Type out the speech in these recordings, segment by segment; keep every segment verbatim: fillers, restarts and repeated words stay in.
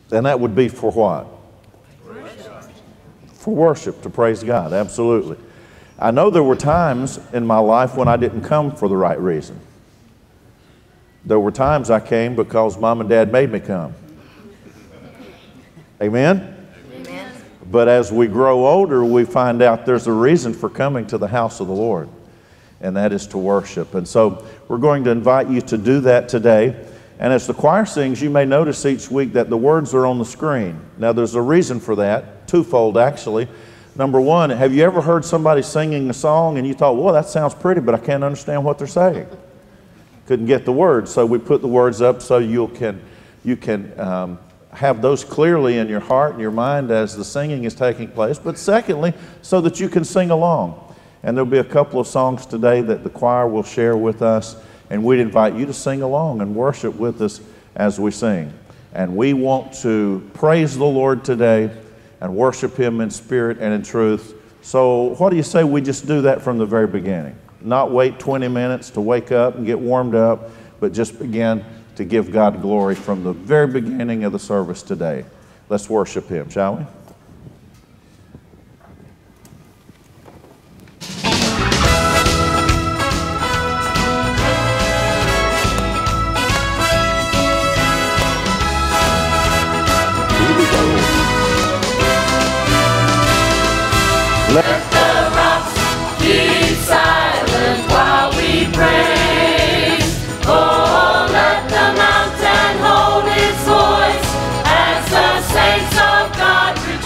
And that would be for what? For worship, to praise God, absolutely. I know there were times in my life when I didn't come for the right reason. There were times I came because Mom and Dad made me come. Amen? Amen. But as we grow older, we find out there's a reason for coming to the house of the Lord, and that is to worship. And so we're going to invite you to do that today. And as the choir sings, you may notice each week that the words are on the screen. Now, there's a reason for that, twofold actually. Number one, have you ever heard somebody singing a song and you thought, well, that sounds pretty, but I can't understand what they're saying? Couldn't get the words, so we put the words up so you can, you can um, have those clearly in your heart and your mind as the singing is taking place. But secondly, so that you can sing along. And there'll be a couple of songs today that the choir will share with us. And we'd invite you to sing along and worship with us as we sing. And we want to praise the Lord today and worship Him in spirit and in truth. So what do you say we just do that from the very beginning? Not wait twenty minutes to wake up and get warmed up, but just begin to give God glory from the very beginning of the service today. Let's worship Him, shall we? Let the rocks keep silent while we praise. Oh, let the mountain hold its voice as the saints of God rejoice.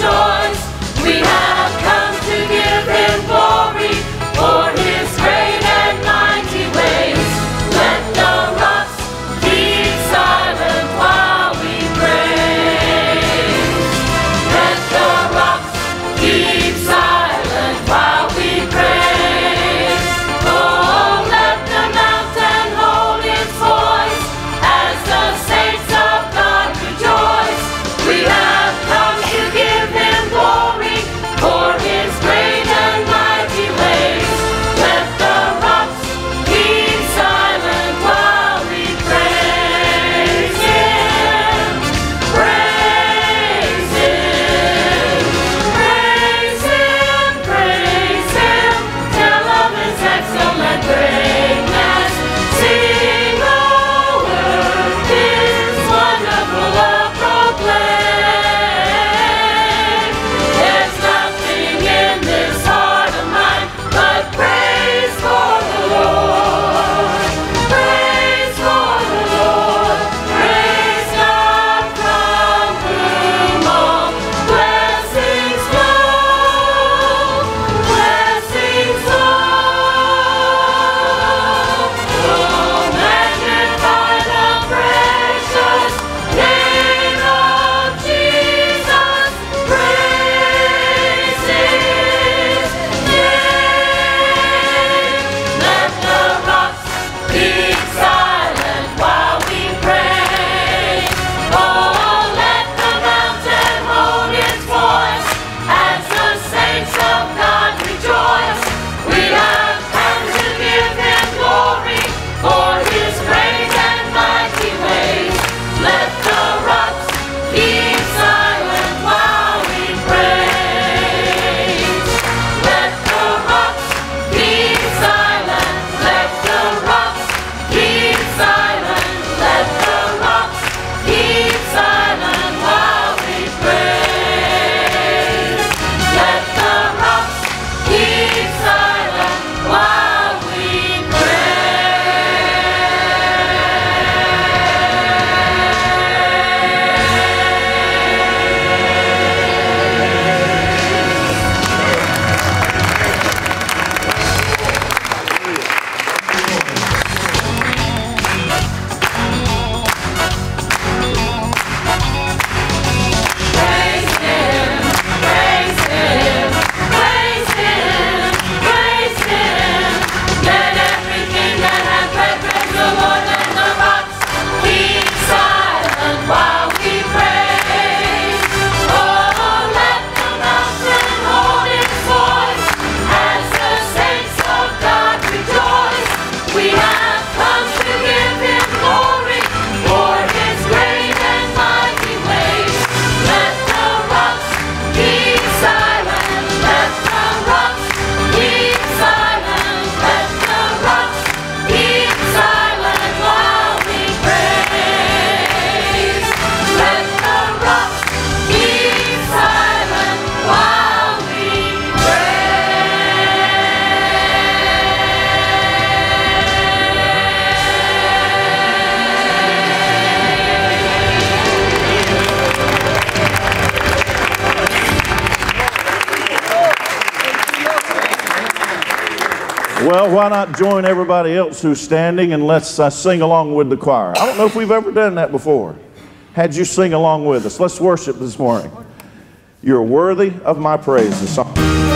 Well, why not join everybody else who's standing and let's uh, sing along with the choir. I don't know if we've ever done that before. Had you sing along with us. Let's worship this morning. You're worthy of my praise. The song.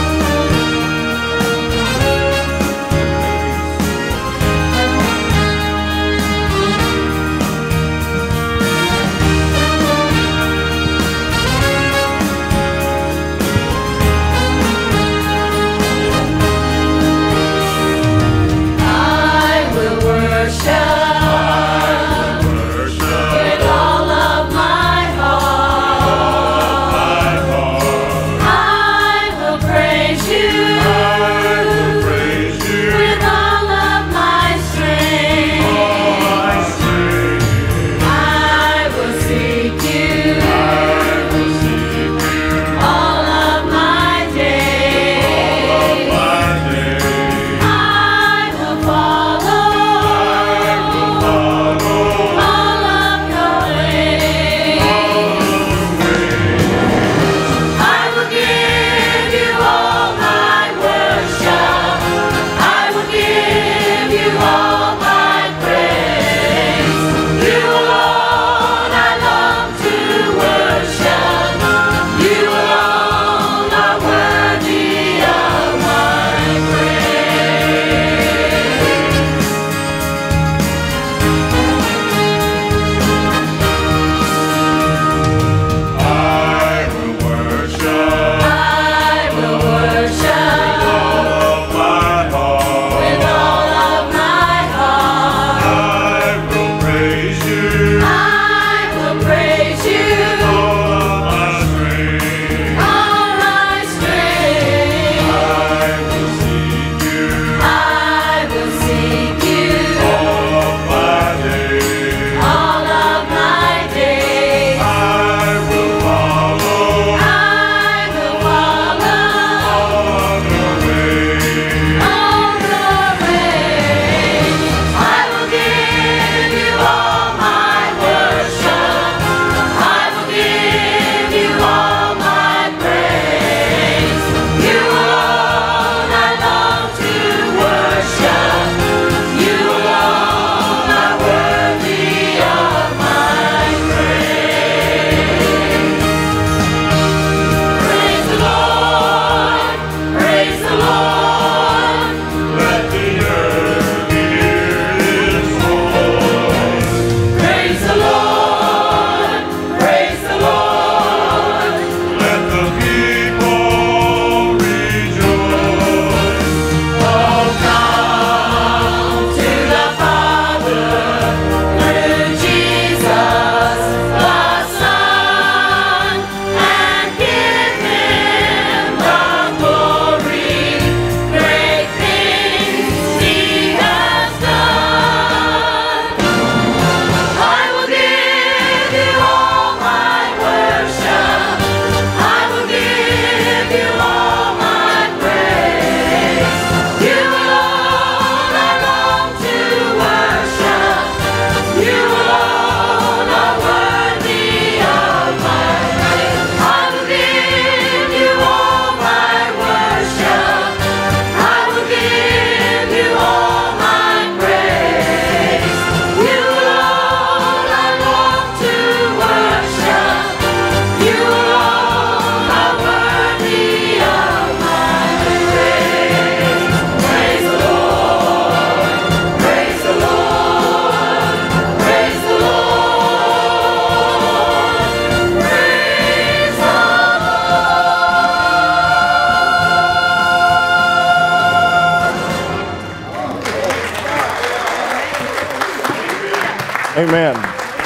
Amen.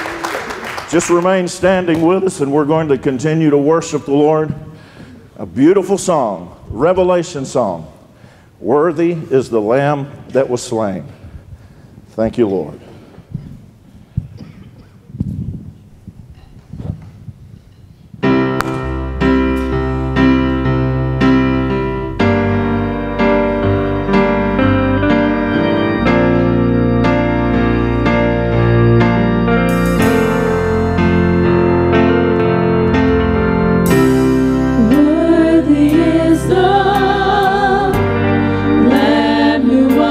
Just remain standing with us, and we're going to continue to worship the Lord. A beautiful song, Revelation song. Worthy is the Lamb that was slain. Thank you, Lord. Worthy is the Lamb who was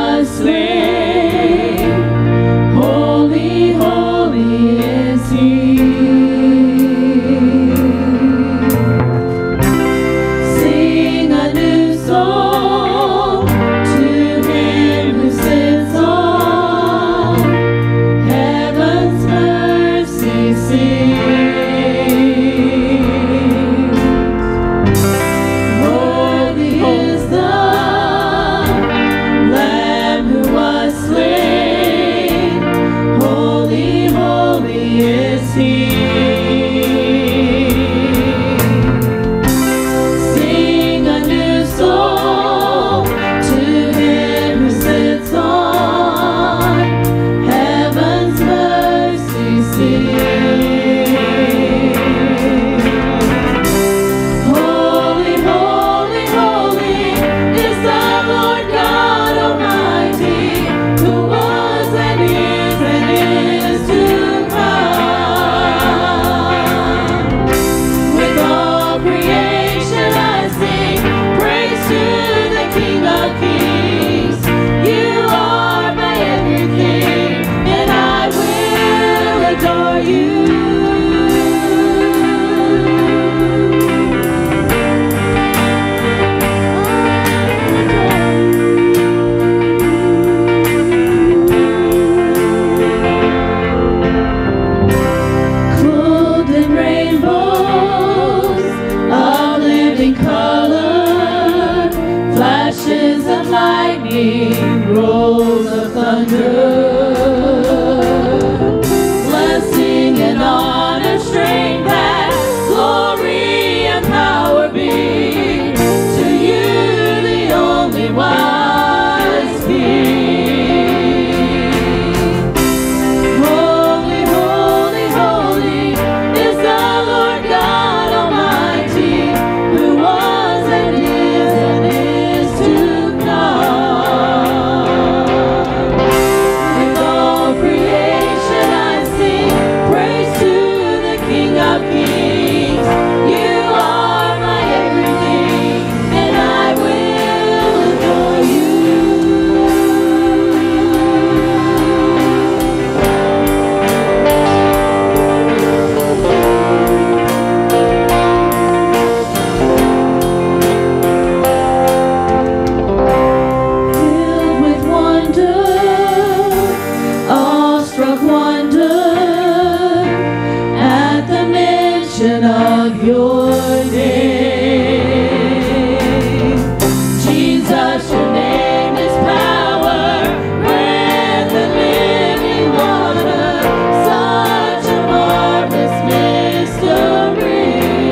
thunder. Blessing and honor, strength and glory and power be to you, the only wise King. Holy, holy, holy is the Lord God Almighty, who was and is and is to come. With all creation I sing praise to the King of Kings. You are my everything, and I will adore you. Filled with wonder, awestruck wonder, at the mention of your name. Jesus, your name is power, breath and living water, such a marvelous mystery.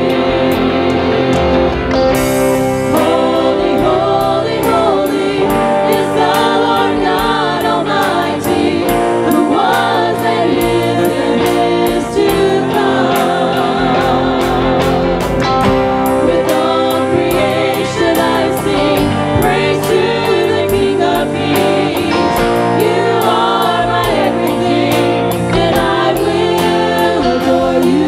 Holy, holy, holy is the Lord God Almighty, who was and is and is to come. With all creation I sing praise to the King of Kings. You are my everything, and I will adore you.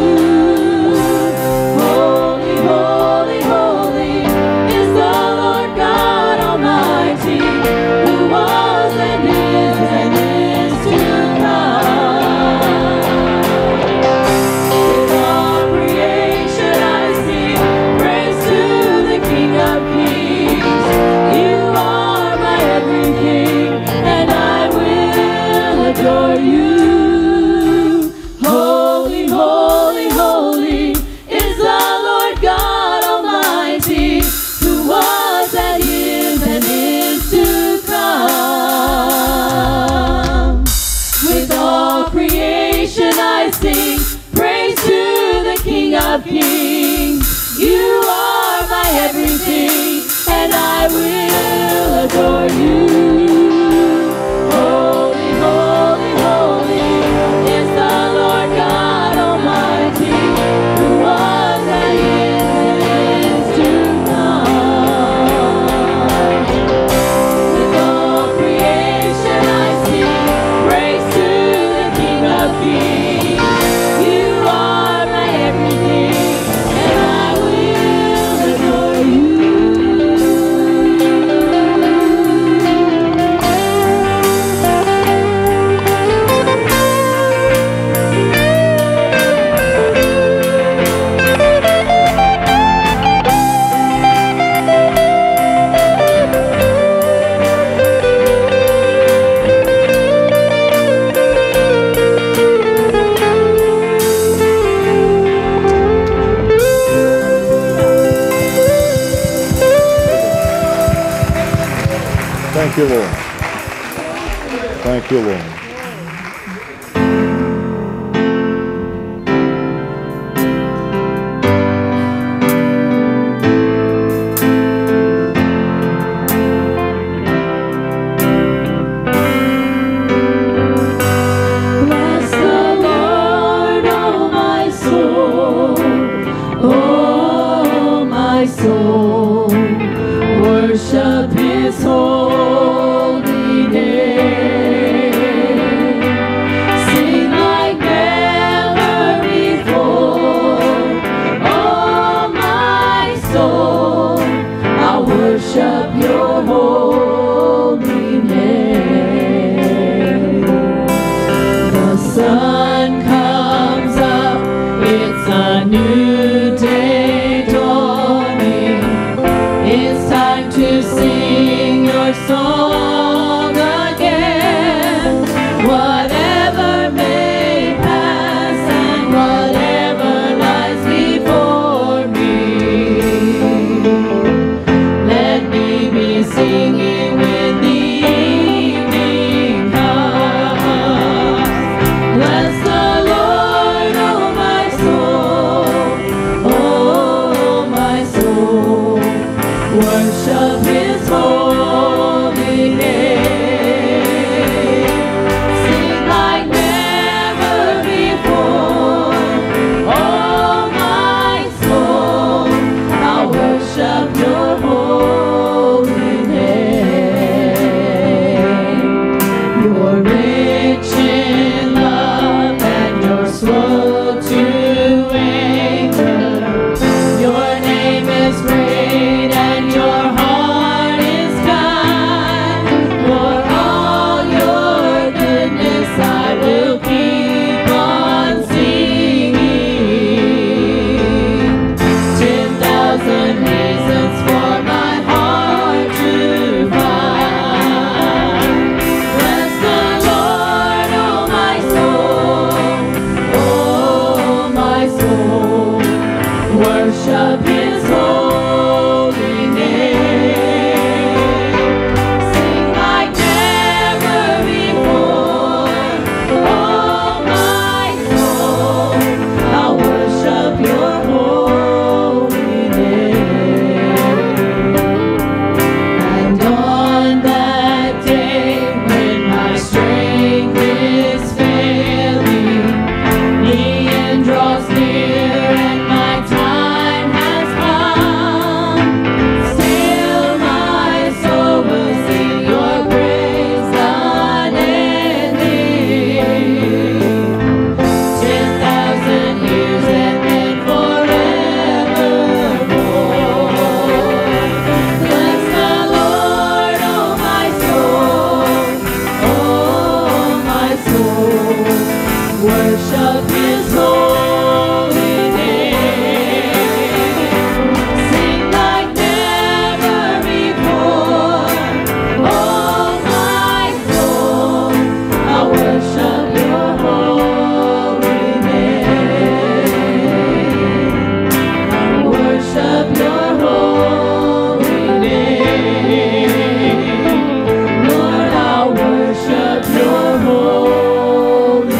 Holy, holy, holy is the Lord God Almighty, who was and is and is to come. With all creation I sing praise to the King of Kings. You are my everything, and I will adore you. Holy, holy, holy is the Lord God Almighty, who was and is and is to come. With all creation I sing praise to the King of Kings. You are my everything, and I will adore you. Holy, holy, holy is the Lord God Almighty, who was and is and is to come. With all creation I sing praise to the King of Kings. You are my everything, and I will adore you. Thank you, Lord. Thank you, Lord. Bless the Lord, oh my soul, oh my soul, worship His holy name. Sing like never before, oh my soul, I'll worship Your holy name. The sun comes up, it's a new day dawning. It's time to sing Your song again. Whatever may pass and whatever lies before me, let me be singing when the evening comes. Worship His holy name. Sing like never before. Oh, my soul, I'll worship Your holy name. You're rich in love and You're slow to anger. Your name is great and Your heart is kind. For all Your goodness I will keep on singing. Ten thousand reasons for my heart to find. Bless the Lord, oh my soul, oh my soul. Worship His holy name. Sing like never before. Oh, my soul, I'll worship Your holy name. And on that day when my strength is failing, the end draws near and my time has come. Still my soul will sing Your praise unending. Ten thousand years and then forevermore. Bless the Lord, oh my soul, oh my soul. Worship His holy name. Sing like never before. Oh, my soul, I'll worship Your holy name. I'll worship Your holy name. Lord, I'll worship Your holy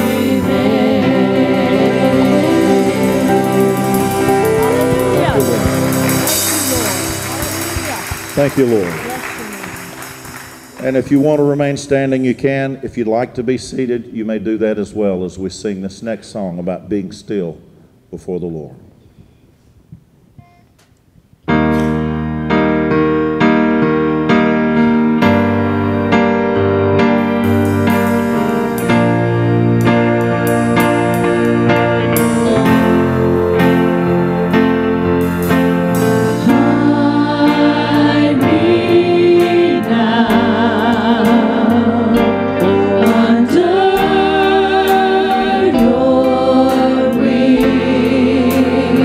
Thank you, Lord. And if you want to remain standing, you can. If you'd like to be seated, you may do that as well as we sing this next song about being still before the Lord. Hide me now under Your wings.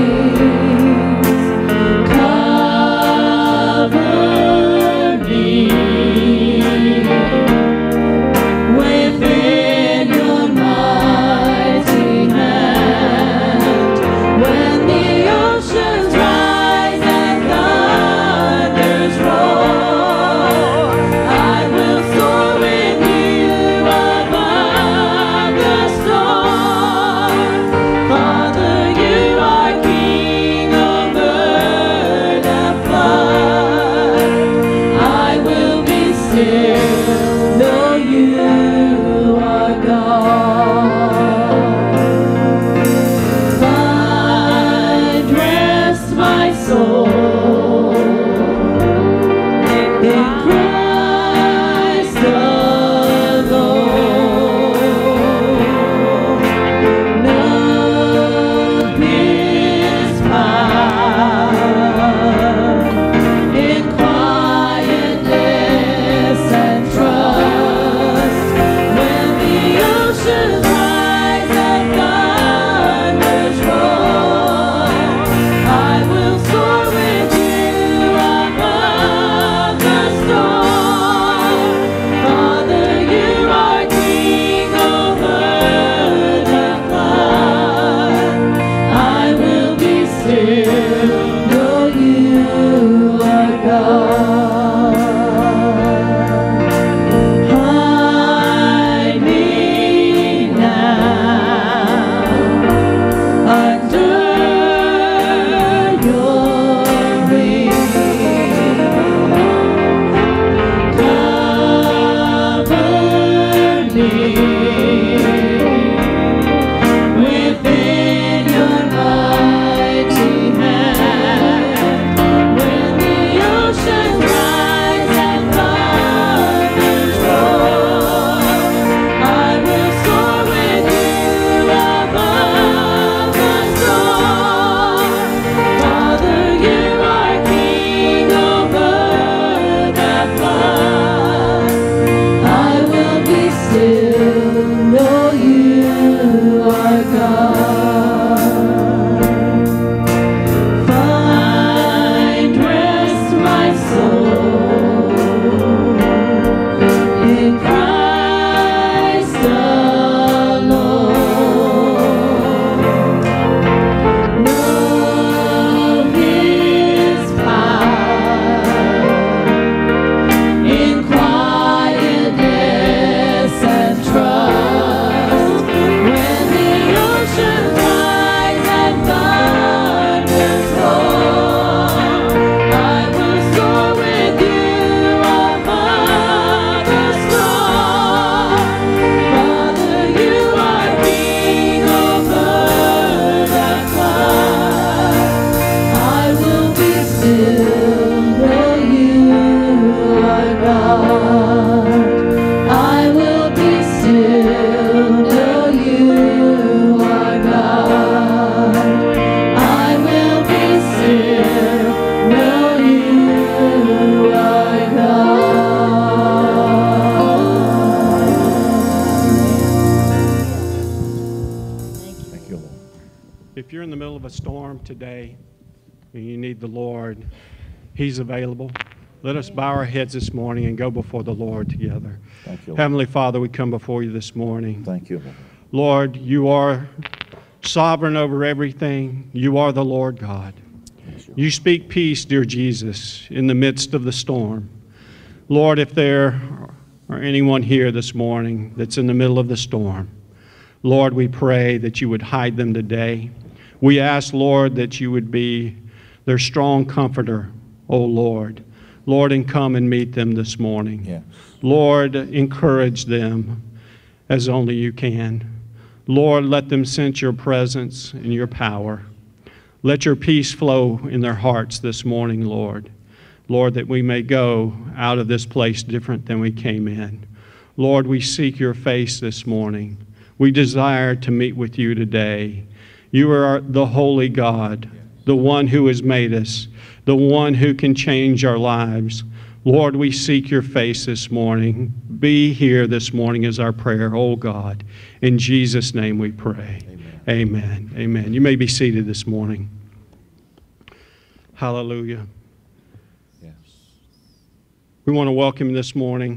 storm today and you need the Lord, He's available. Let us bow our heads this morning and go before the Lord together. Thank you, Lord. Heavenly Father, we come before you this morning. Thank you, Lord, Lord. you are sovereign over everything. You are the Lord God. You speak peace, dear Jesus, in the midst of the storm. Lord, if there are anyone here this morning that's in the middle of the storm, Lord, we pray that you would hide them today. We ask, Lord, that you would be their strong comforter, O Lord. Lord, and come and meet them this morning. Yes. Lord, encourage them as only you can. Lord, let them sense your presence and your power. Let your peace flow in their hearts this morning, Lord. Lord, that we may go out of this place different than we came in. Lord, we seek your face this morning. We desire to meet with you today. You are the holy God, the one who has made us, the one who can change our lives. Lord, we seek your face this morning. Be here this morning is our prayer, oh God. In Jesus' name we pray. Amen. Amen. Amen. You may be seated this morning. Hallelujah. Yes. We want to welcome you this morning.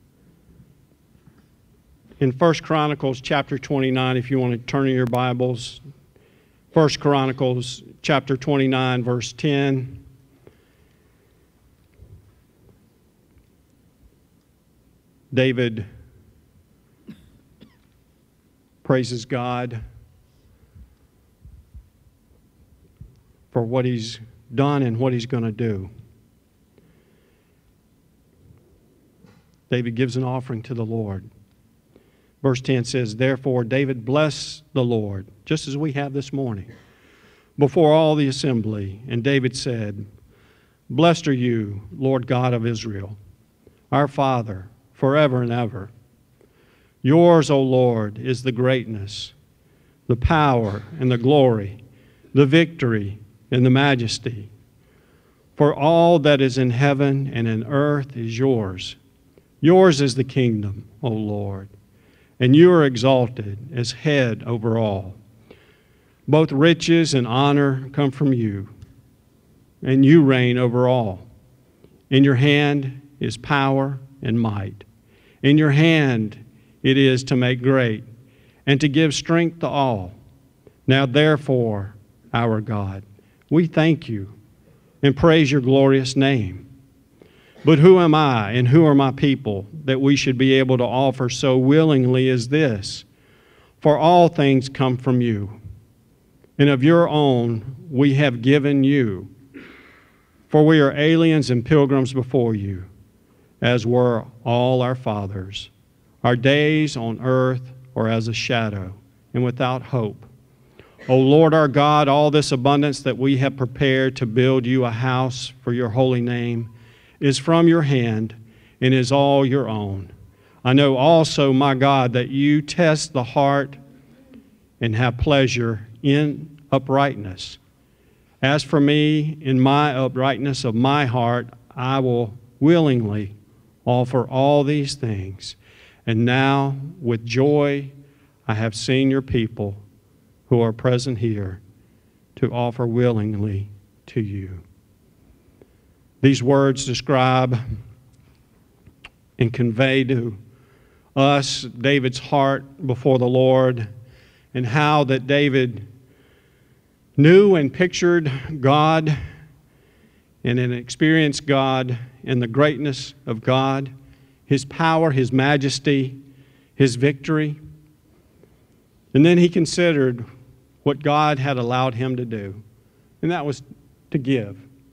In First Chronicles chapter twenty-nine, if you want to turn in your Bibles, First Chronicles chapter twenty-nine, verse ten. David praises God for what he's done and what he's going to do. David gives an offering to the Lord. Verse ten says, therefore David blessed the Lord, just as we have this morning, before all the assembly. And David said, blessed are you, Lord God of Israel, our Father, forever and ever. Yours, O Lord, is the greatness, the power and the glory, the victory and the majesty. For all that is in heaven and in earth is yours. Yours is the kingdom, O Lord, and you are exalted as head over all. Both riches and honor come from you, and you reign over all. In your hand is power and might. In your hand it is to make great and to give strength to all. Now therefore, our God, we thank you and praise your glorious name. But who am I and who are my people that we should be able to offer so willingly as this? For all things come from you, and of your own we have given you. For we are aliens and pilgrims before you, as were all our fathers. Our days on earth are as a shadow and without hope. O Lord our God, all this abundance that we have prepared to build you a house for your holy name is from your hand and is all your own. I know also, my God, that you test the heart and have pleasure in uprightness. As for me, in my uprightness of my heart, I will willingly offer all these things. And now, with joy, I have seen your people who are present here to offer willingly to you. These words describe and convey to us David's heart before the Lord and how that David knew and pictured God and then experienced God and the greatness of God, His power, His majesty, His victory. And then he considered what God had allowed him to do, and that was to give.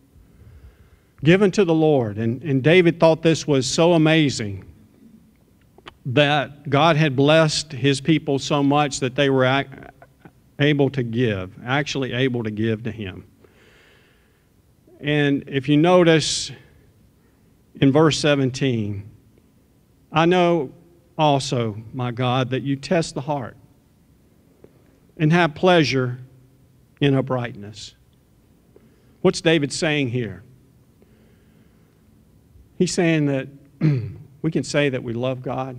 Given to the Lord. And, and David thought this was so amazing that God had blessed his people so much that they were ac- able to give, actually able to give to him. And if you notice in verse seventeen, I know also, my God, that you test the heart and have pleasure in uprightness. What's David saying here? He's saying that we can say that we love God,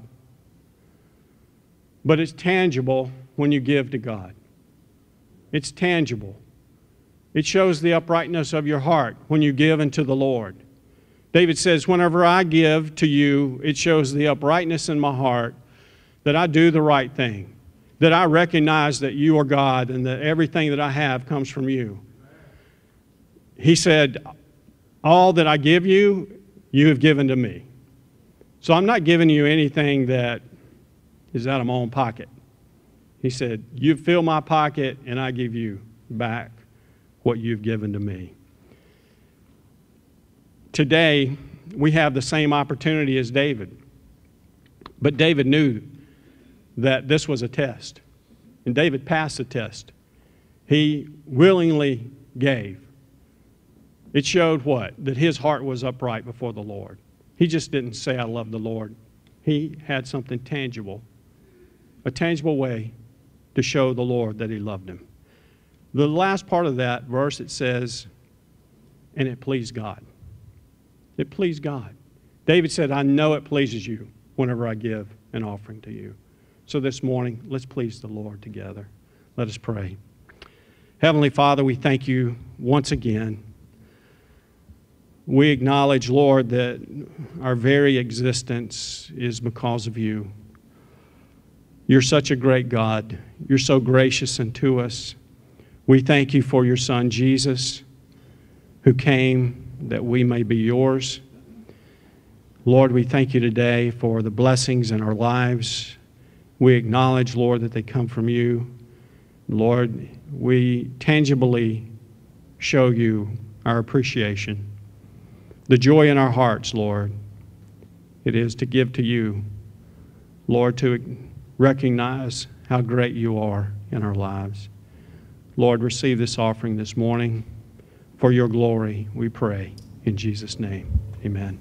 but it's tangible when you give to God. It's tangible. It shows the uprightness of your heart when you give unto the Lord. David says, whenever I give to you, it shows the uprightness in my heart that I do the right thing, that I recognize that you are God and that everything that I have comes from you. He said, all that I give you, you have given to me. So I'm not giving you anything that is out of my own pocket. He said, you fill my pocket and I give you back what you've given to me. Today, we have the same opportunity as David. But David knew that this was a test. And David passed the test. He willingly gave. It showed what? That his heart was upright before the Lord. He just didn't say, I love the Lord. He had something tangible, a tangible way to show the Lord that he loved him. The last part of that verse, it says, and it pleased God. It pleased God. David said, I know it pleases you whenever I give an offering to you. So this morning, let's please the Lord together. Let us pray. Heavenly Father, we thank you once again. We acknowledge, Lord, that our very existence is because of you. You're such a great God. You're so gracious unto us. We thank you for your Son, Jesus, who came that we may be yours. Lord, we thank you today for the blessings in our lives. We acknowledge, Lord, that they come from you. Lord, we tangibly show you our appreciation. The joy in our hearts, Lord, it is to give to you. Lord, to recognize how great you are in our lives. Lord, receive this offering this morning. For your glory, we pray. In Jesus' name, amen.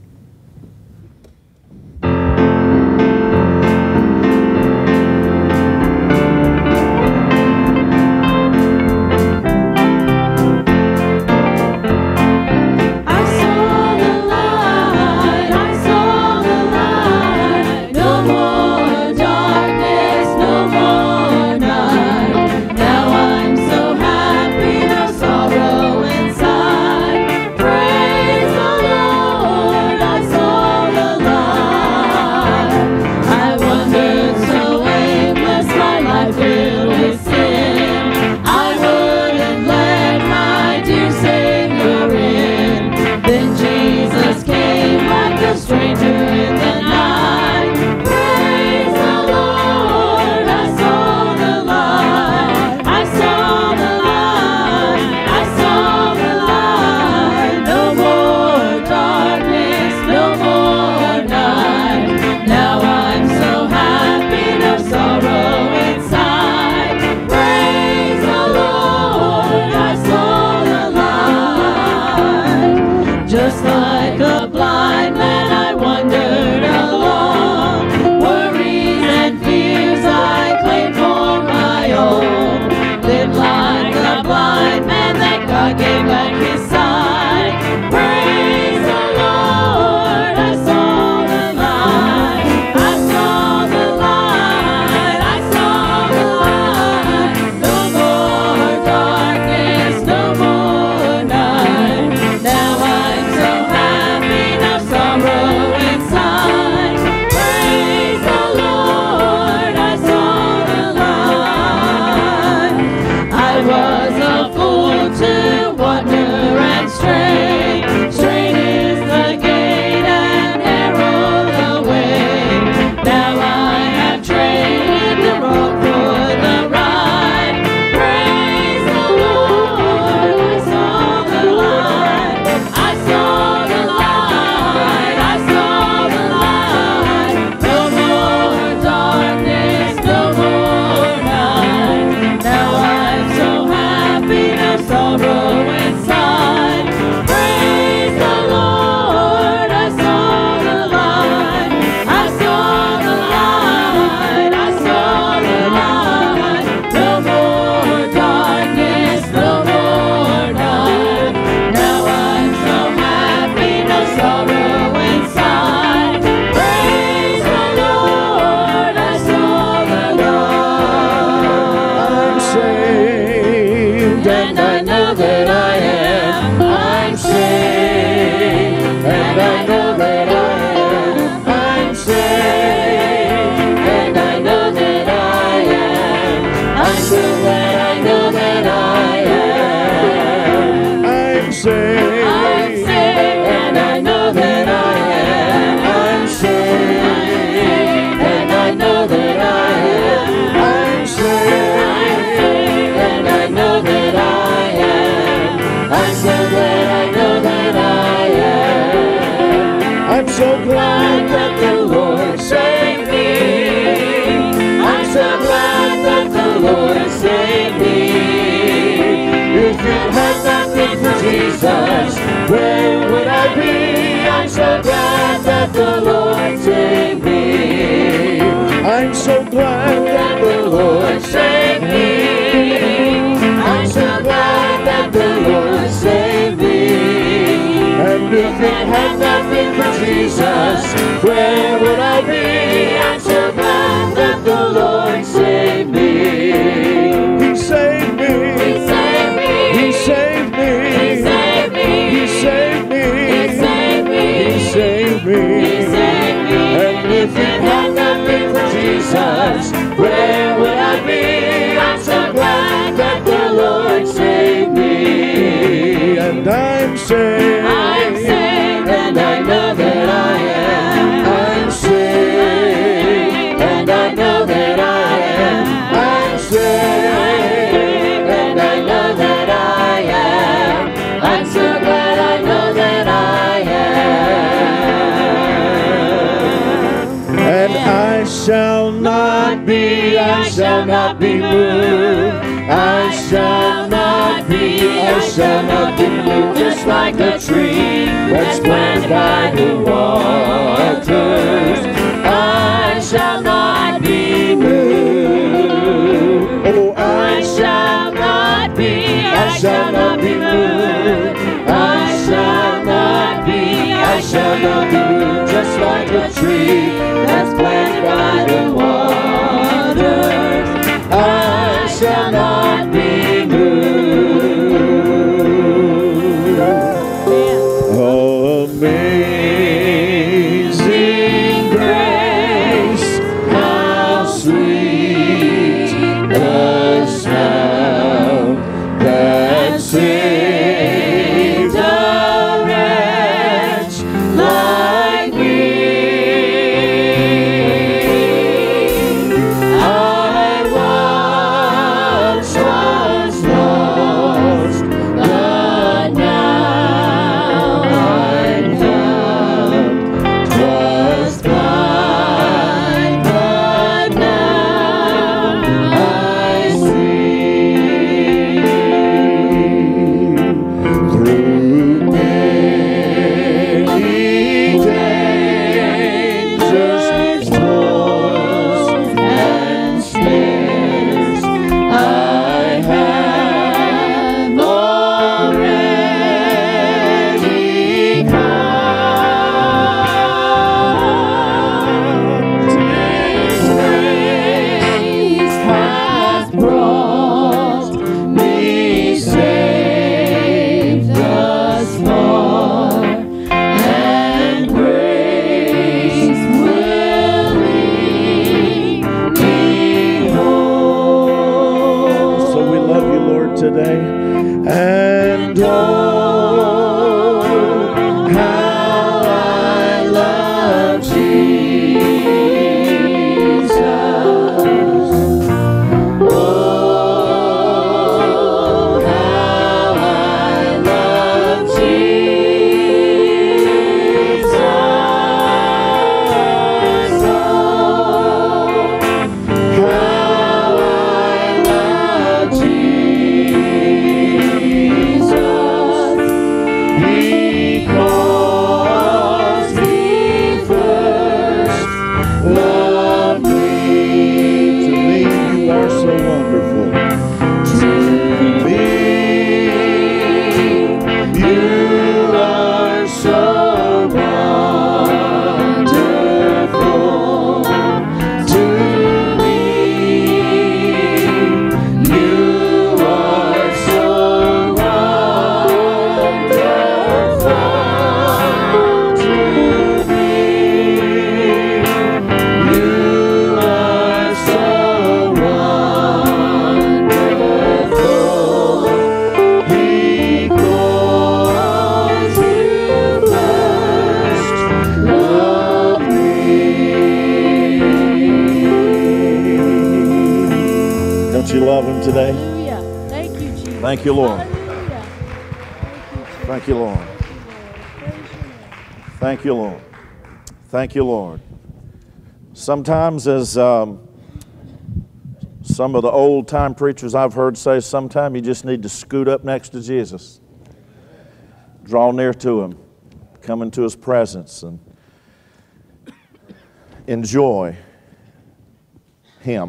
Sorrow inside, praise the Lord. saved. I'm saved, and I know that I am. I'm saved, And I know that I am. I'm saved. I'm saved, and I know that I am. I'm so glad I know that I am. I'm so glad that the Lord saved me. I'm so glad that the Lord saved me. If it had not been for Jesus, where would I be? I'm so glad that the Lord saved me. I'm so glad That the Lord saved me. I'm so glad that the Lord saved me. and if it Had not been for Jesus, where would I be? I'm so glad that the Lord saved me. He saved me, He saved me. He saved me, He saved me. He saved me, He saved me. He saved me. He saved me. And if it Had not been for Jesus, where would I be? I'm so glad that the Lord saved me. and I'm saved, I'm saved, and I know that I am. I'm saved, And I know that I am. I'm saved, And I know that I am. I'm so glad I know that I am. and I shall not be, I shall not be moved, I shall not be, I shall not be moved, just like a tree that's planted by the waters. I shall not be moved. oh, I I shall not be, I shall not be moved. I shall not be, I shall not be moved, just like a tree that's planted by the waters. I shall not be moved. Oh, amazing grace, how sweet the sound that saved a wretch like me. I once was lost, but now I'm found. 'Twas blind, but now I see. Through many dangers, toils, and snares, I have already come. His grace has brought me safe thus far, and grace will lead me home. So we love you, Lord, today. And oh, how I love Jesus. Oh, how I love Jesus. Oh, how I love Jesus, because He first loved me. To me, you are so wonderful. To me, you are so wonderful. To me, you are so wonderful. Him today? Hallelujah. Thank you, Jesus. Thank you, Lord. Hallelujah. Thank you, Lord. Thank you, Lord. Thank you, Lord. Sometimes, as um, some of the old-time preachers I've heard say, sometimes you just need to scoot up next to Jesus. Draw near to Him. Come into His presence and enjoy Him.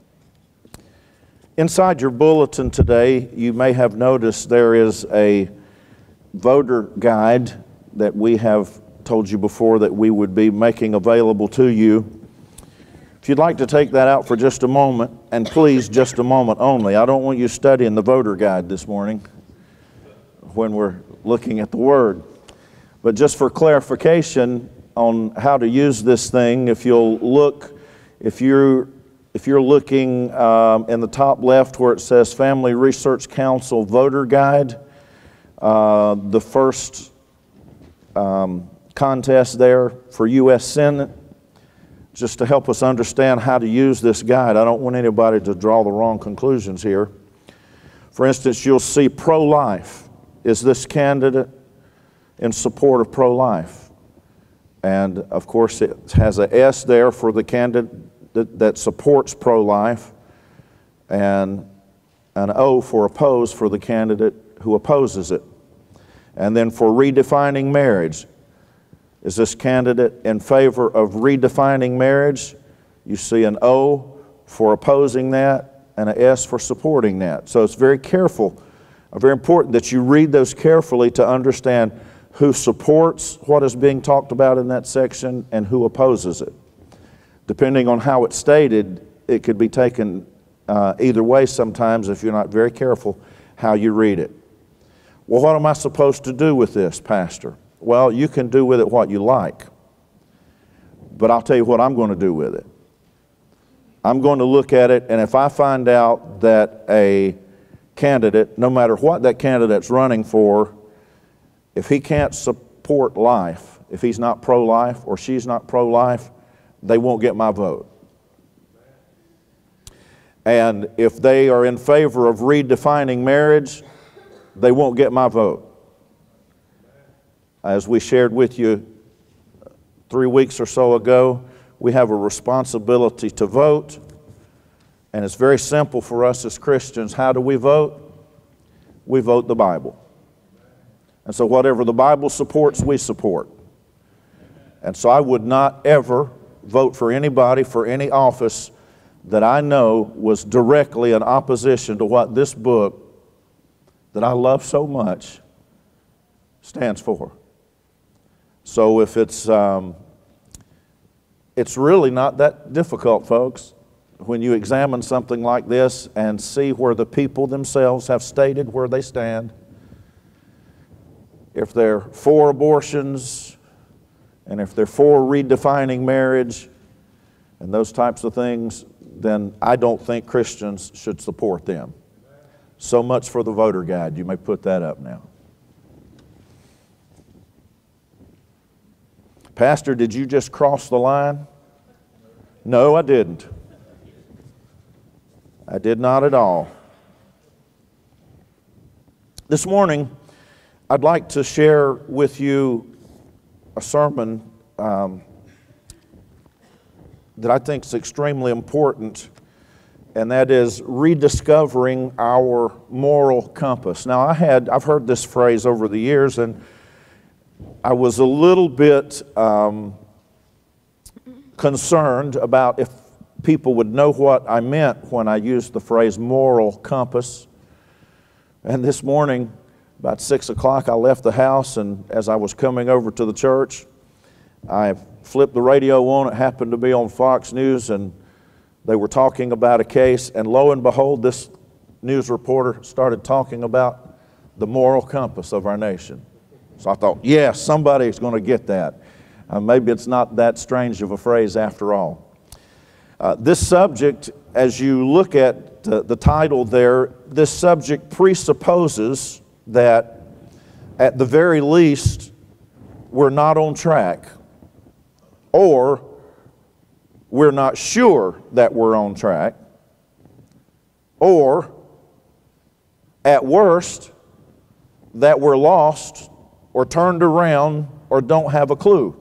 Inside your bulletin today, you may have noticed there is a voter guide that we have told you before that we would be making available to you. If you'd like to take that out for just a moment, and please, just a moment only. I don't want you studying the voter guide this morning when we're looking at the Word. But just for clarification on how to use this thing, if you'll look, if you're, if you're looking um, in the top left where it says Family Research Council Voter Guide, uh, the first um, contest there for U S Senate, just to help us understand how to use this guide. I don't want anybody to draw the wrong conclusions here. For instance, you'll see pro-life. Is this candidate in support of pro-life? And of course it has a S there for the candidate that, that supports pro-life, and an O for oppose for the candidate who opposes it. And then for redefining marriage, is this candidate in favor of redefining marriage? You see an O for opposing that and an S for supporting that. So it's very careful, very important that you read those carefully to understand who supports what is being talked about in that section and who opposes it. Depending on how it's stated, it could be taken uh, either way sometimes if you're not very careful how you read it. Well, what am I supposed to do with this, Pastor? Well, you can do with it what you like, but I'll tell you what I'm going to do with it. I'm going to look at it, and if I find out that a candidate, no matter what that candidate's running for, if he can't support life, if he's not pro-life or she's not pro-life, they won't get my vote. And if they are in favor of redefining marriage, they won't get my vote. As we shared with you three weeks or so ago, we have a responsibility to vote, and it's very simple for us as Christians. How do we vote? We vote the Bible. And so whatever the Bible supports, we support. And so I would not ever vote for anybody for any office that I know was directly in opposition to what this book that I love so much stands for. So if it's, um, it's really not that difficult, folks, when you examine something like this and see where the people themselves have stated where they stand. If they're for abortions, and if they're for redefining marriage, and those types of things, then I don't think Christians should support them. So much for the voter guide. You may put that up now. Pastor, did you just cross the line? No, I didn't. I did not at all. This morning, I'd like to share with you a sermon um, that I think is extremely important, and that is rediscovering our moral compass. Now, I had, I've heard this phrase over the years, and I was a little bit um, concerned about if people would know what I meant when I used the phrase moral compass. And this morning, about six o'clock, I left the house, and as I was coming over to the church, I flipped the radio on. It happened to be on Fox News, and they were talking about a case, and lo and behold, this news reporter started talking about the moral compass of our nation. So I thought, yes, somebody's going to get that. Uh, maybe it's not that strange of a phrase after all. Uh, this subject, as you look at uh, the title there, this subject presupposes that at the very least we're not on track, or we're not sure that we're on track, or at worst, that we're lost or turned around or don't have a clue.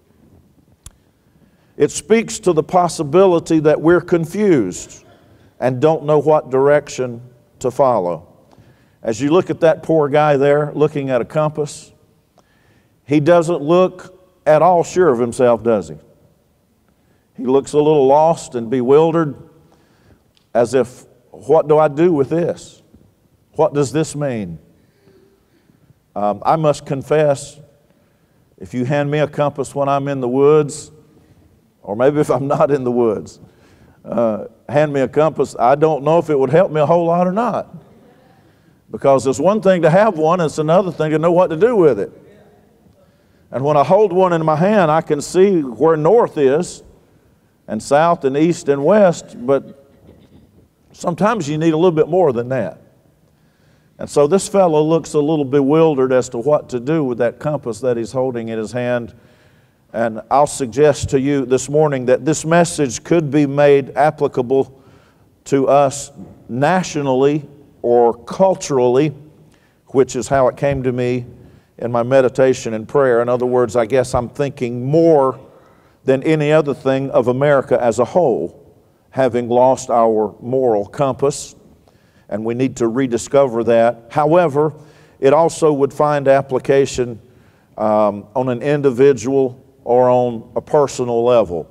It speaks to the possibility that we're confused and don't know what direction to follow. As you look at that poor guy there looking at a compass, he doesn't look at all sure of himself, does he? He looks a little lost and bewildered, as if, what do I do with this? What does this mean? Um, I must confess, if you hand me a compass when I'm in the woods, or maybe if I'm not in the woods, uh, hand me a compass, I don't know if it would help me a whole lot or not. Because it's one thing to have one, it's another thing to know what to do with it. And when I hold one in my hand, I can see where north is, and south and east and west, but sometimes you need a little bit more than that. And so this fellow looks a little bewildered as to what to do with that compass that he's holding in his hand. And I'll suggest to you this morning that this message could be made applicable to us nationally or culturally, which is how it came to me in my meditation and prayer. In other words, I guess I'm thinking more than any other thing of America as a whole, having lost our moral compass, and we need to rediscover that. However, it also would find application um, on an individual or on a personal level.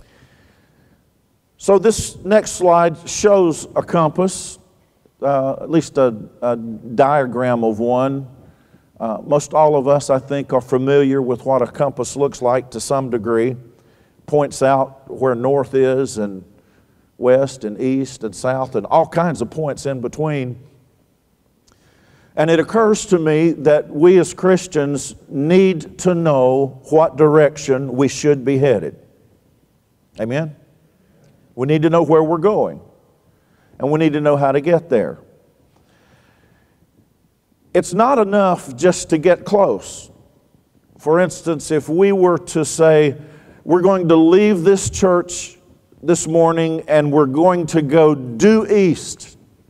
So this next slide shows a compass, uh, at least a, a diagram of one. Uh, most all of us, I think, are familiar with what a compass looks like to some degree. Points out where north is and west and east and south and all kinds of points in between. And it occurs to me that we as Christians need to know what direction we should be headed. Amen? We need to know where we're going, and we need to know how to get there. It's not enough just to get close. For instance, if we were to say, we're going to leave this church this morning and we're going to go due east.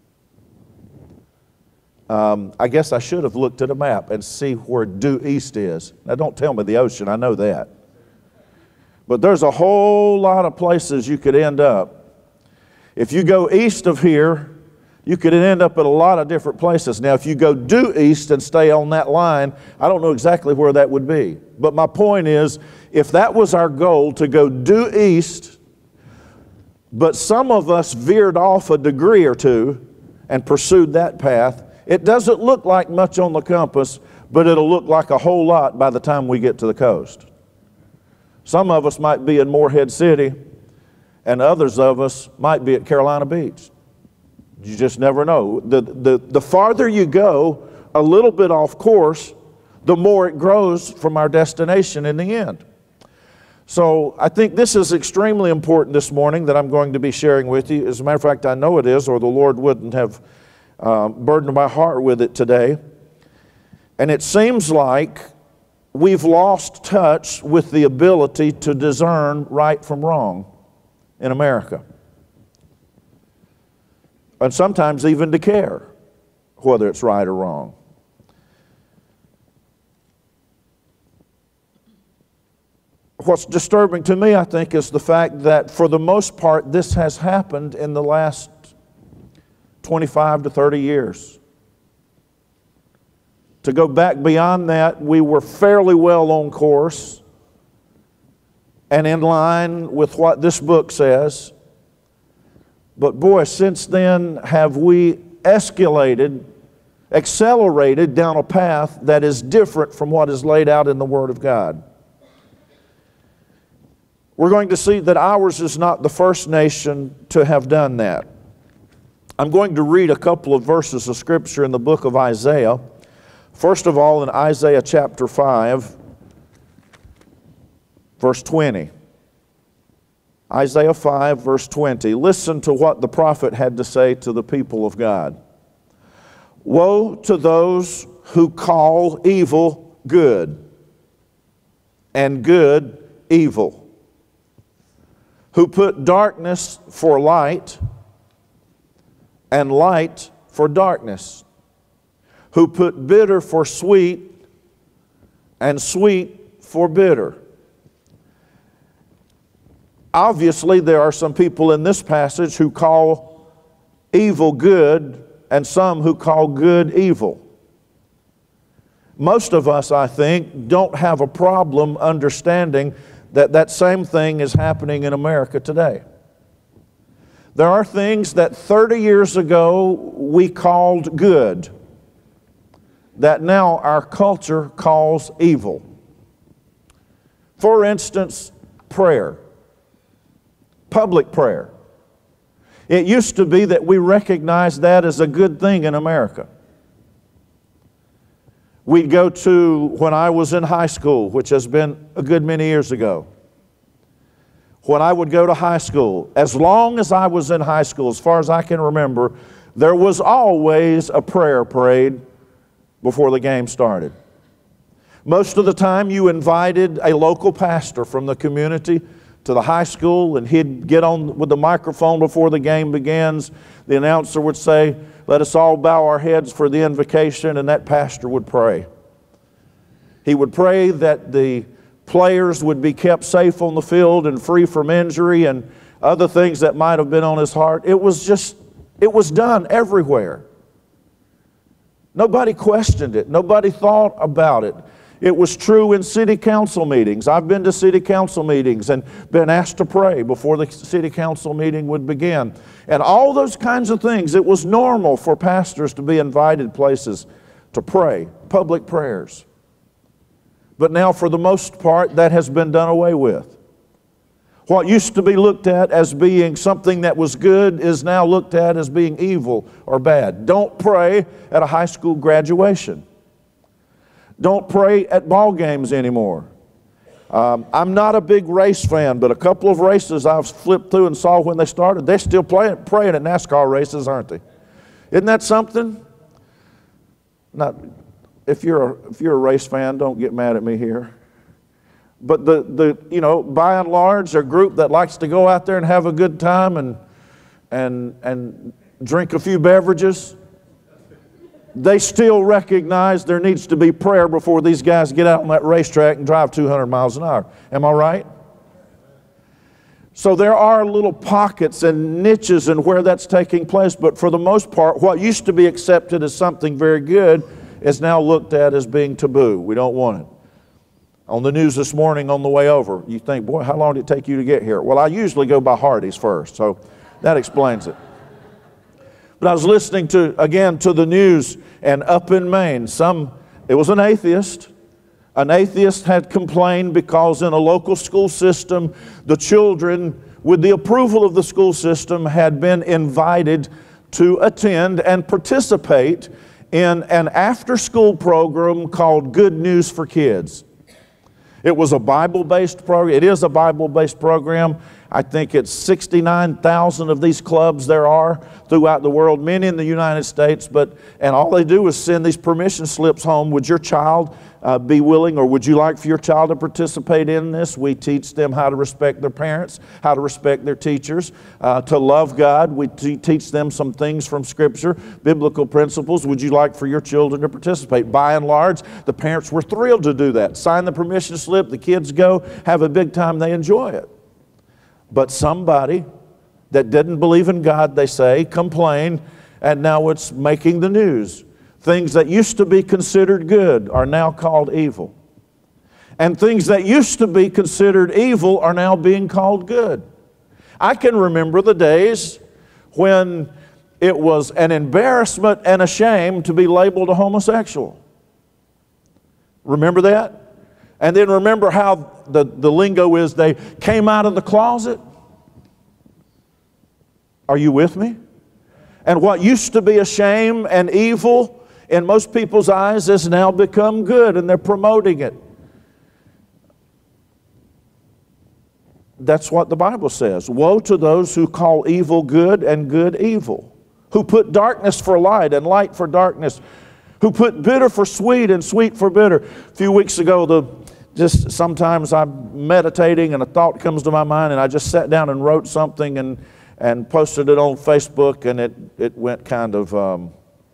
Um, I guess I should have looked at a map and see where due east is. Now don't tell me the ocean, I know that. But there's a whole lot of places you could end up. If you go east of here, you could end up at a lot of different places. Now if you go due east and stay on that line, I don't know exactly where that would be. But my point is, if that was our goal, to go due east, but some of us veered off a degree or two and pursued that path, it doesn't look like much on the compass, but it'll look like a whole lot by the time we get to the coast. Some of us might be in Morehead City, and others of us might be at Carolina Beach. You just never know. The, the, the farther you go, a little bit off course, the more it grows from our destination in the end. So I think this is extremely important this morning that I'm going to be sharing with you. As a matter of fact, I know it is, or the Lord wouldn't have um, burdened my heart with it today. And it seems like we've lost touch with the ability to discern right from wrong in America. And sometimes even to care whether it's right or wrong. What's disturbing to me, I think, is the fact that for the most part, this has happened in the last twenty-five to thirty years. To go back beyond that, we were fairly well on course and in line with what this book says. But boy, since then, have we escalated, accelerated down a path that is different from what is laid out in the Word of God. We're going to see that ours is not the first nation to have done that. I'm going to read a couple of verses of Scripture in the book of Isaiah. First of all, in Isaiah chapter five, verse twenty. Isaiah five, verse twenty. Listen to what the prophet had to say to the people of God. Woe to those who call evil good, and good evil, who put darkness for light and light for darkness, who put bitter for sweet and sweet for bitter. Obviously, there are some people in this passage who call evil good and some who call good evil. Most of us, I think, don't have a problem understanding that that same thing is happening in America today. There are things that thirty years ago we called good that now our culture calls evil. For instance, prayer, public prayer. It used to be that we recognized that as a good thing in America. We'd go to, when I was in high school, which has been a good many years ago, when I would go to high school, as long as I was in high school, as far as I can remember, there was always a prayer prayed before the game started. Most of the time you invited a local pastor from the community to the high school, and he'd get on with the microphone before the game begins. The announcer would say, "Let us all bow our heads for the invocation," and that pastor would pray. He would pray that the players would be kept safe on the field and free from injury and other things that might have been on his heart. It was just, it was done everywhere. Nobody questioned it. Nobody thought about it. It was true in city council meetings. I've been to city council meetings and been asked to pray before the city council meeting would begin. And all those kinds of things, it was normal for pastors to be invited places to pray, public prayers. But now, for the most part, that has been done away with. What used to be looked at as being something that was good is now looked at as being evil or bad. Don't pray at a high school graduation. Don't pray at ball games anymore. Um, I'm not a big race fan, but a couple of races I've flipped through and saw when they started, they're still playing, praying at NASCAR races, aren't they? Isn't that something? Not, if you're a, if you're a race fan, don't get mad at me here. But the, the you know, by and large, a group that likes to go out there and have a good time and and and drink a few beverages, they still recognize there needs to be prayer before these guys get out on that racetrack and drive two hundred miles an hour. Am I right? So there are little pockets and niches in where that's taking place, but for the most part, what used to be accepted as something very good is now looked at as being taboo. We don't want it. On the news this morning on the way over, you think, boy, how long did it take you to get here? Well, I usually go by Hardee's first, so that explains it. But I was listening to, again, to the news, and up in Maine, some, it was an atheist. An atheist had complained because in a local school system, the children, with the approval of the school system, had been invited to attend and participate in an after-school program called Good News for Kids. It was a Bible-based program. It is a Bible-based program. I think it's sixty-nine thousand of these clubs there are throughout the world, many in the United States, but, and all they do is send these permission slips home. Would your child uh, be willing, or would you like for your child to participate in this? We teach them how to respect their parents, how to respect their teachers, uh, to love God. We t- teach them some things from Scripture, biblical principles. Would you like for your children to participate? By and large, the parents were thrilled to do that. Sign the permission slip, the kids go, have a big time, they enjoy it. But somebody that didn't believe in God, they say, complained, and now it's making the news. Things that used to be considered good are now called evil. And things that used to be considered evil are now being called good. I can remember the days when it was an embarrassment and a shame to be labeled a homosexual. Remember that? And then remember how the, the lingo is they came out of the closet. Are you with me? And what used to be a shame and evil in most people's eyes has now become good, and they're promoting it. That's what the Bible says. Woe to those who call evil good and good evil, who put darkness for light and light for darkness, who put bitter for sweet and sweet for bitter. A few weeks ago, the just sometimes I'm meditating and a thought comes to my mind, and I just sat down and wrote something, and and posted it on Facebook, and it, it went kind of, um,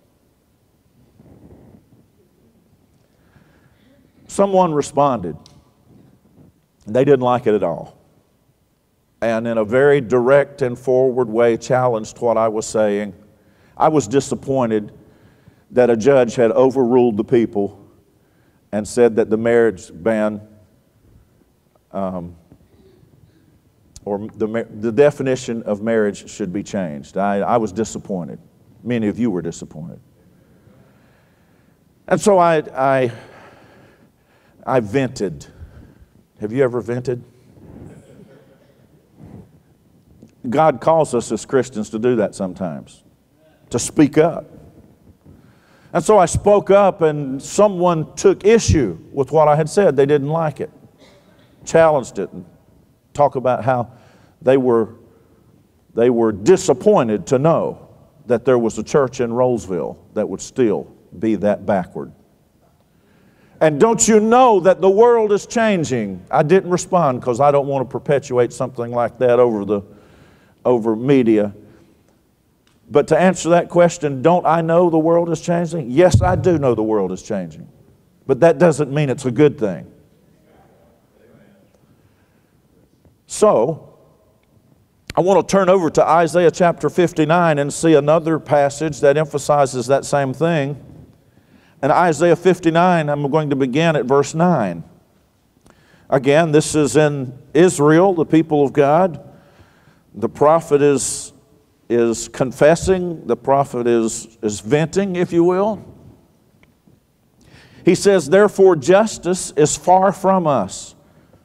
someone responded. They didn't like it at all. And in a very direct and forward way challenged what I was saying. I was disappointed that a judge had overruled the people and said that the marriage ban, um, or the, the definition of marriage should be changed. I, I was disappointed. Many of you were disappointed. And so I, I, I vented. Have you ever vented? God calls us as Christians to do that sometimes, to speak up. And so I spoke up, and someone took issue with what I had said. They didn't like it, challenged it, and talked about how they were, they were disappointed to know that there was a church in Roseville that would still be that backward. And don't you know that the world is changing? I didn't respond because I don't want to perpetuate something like that over the over media. But to answer that question, don't I know the world is changing? Yes, I do know the world is changing. But that doesn't mean it's a good thing. So, I want to turn over to Isaiah chapter fifty-nine and see another passage that emphasizes that same thing. In Isaiah fifty-nine, I'm going to begin at verse nine. Again, this is in Israel, the people of God. The prophet is, is confessing. The prophet is, is venting, if you will. He says, therefore justice is far from us,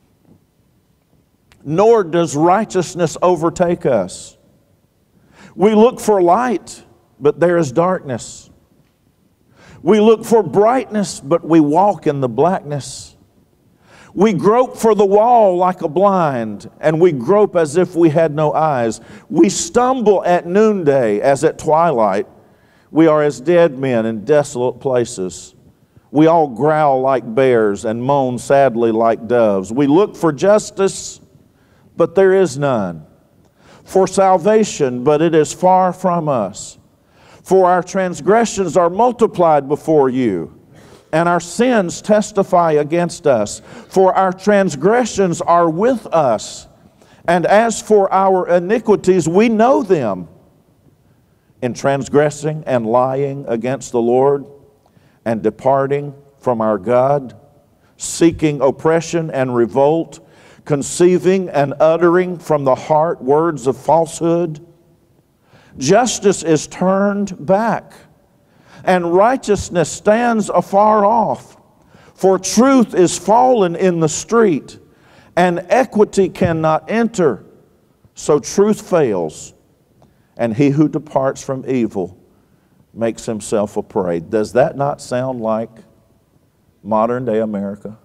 nor does righteousness overtake us. We look for light, but there is darkness. We look for brightness, but we walk in the blackness. We grope for the wall like a blind, and we grope as if we had no eyes. We stumble at noonday as at twilight. We are as dead men in desolate places. We all growl like bears and moan sadly like doves. We look for justice, but there is none. For salvation, but it is far from us. For our transgressions are multiplied before you, and our sins testify against us. For our transgressions are with us, and as for our iniquities, we know them. In transgressing and lying against the Lord, and departing from our God, seeking oppression and revolt, conceiving and uttering from the heart words of falsehood, justice is turned back, and righteousness stands afar off. For truth is fallen in the street, and equity cannot enter. So truth fails, and he who departs from evil makes himself a prey. Does that not sound like modern day America?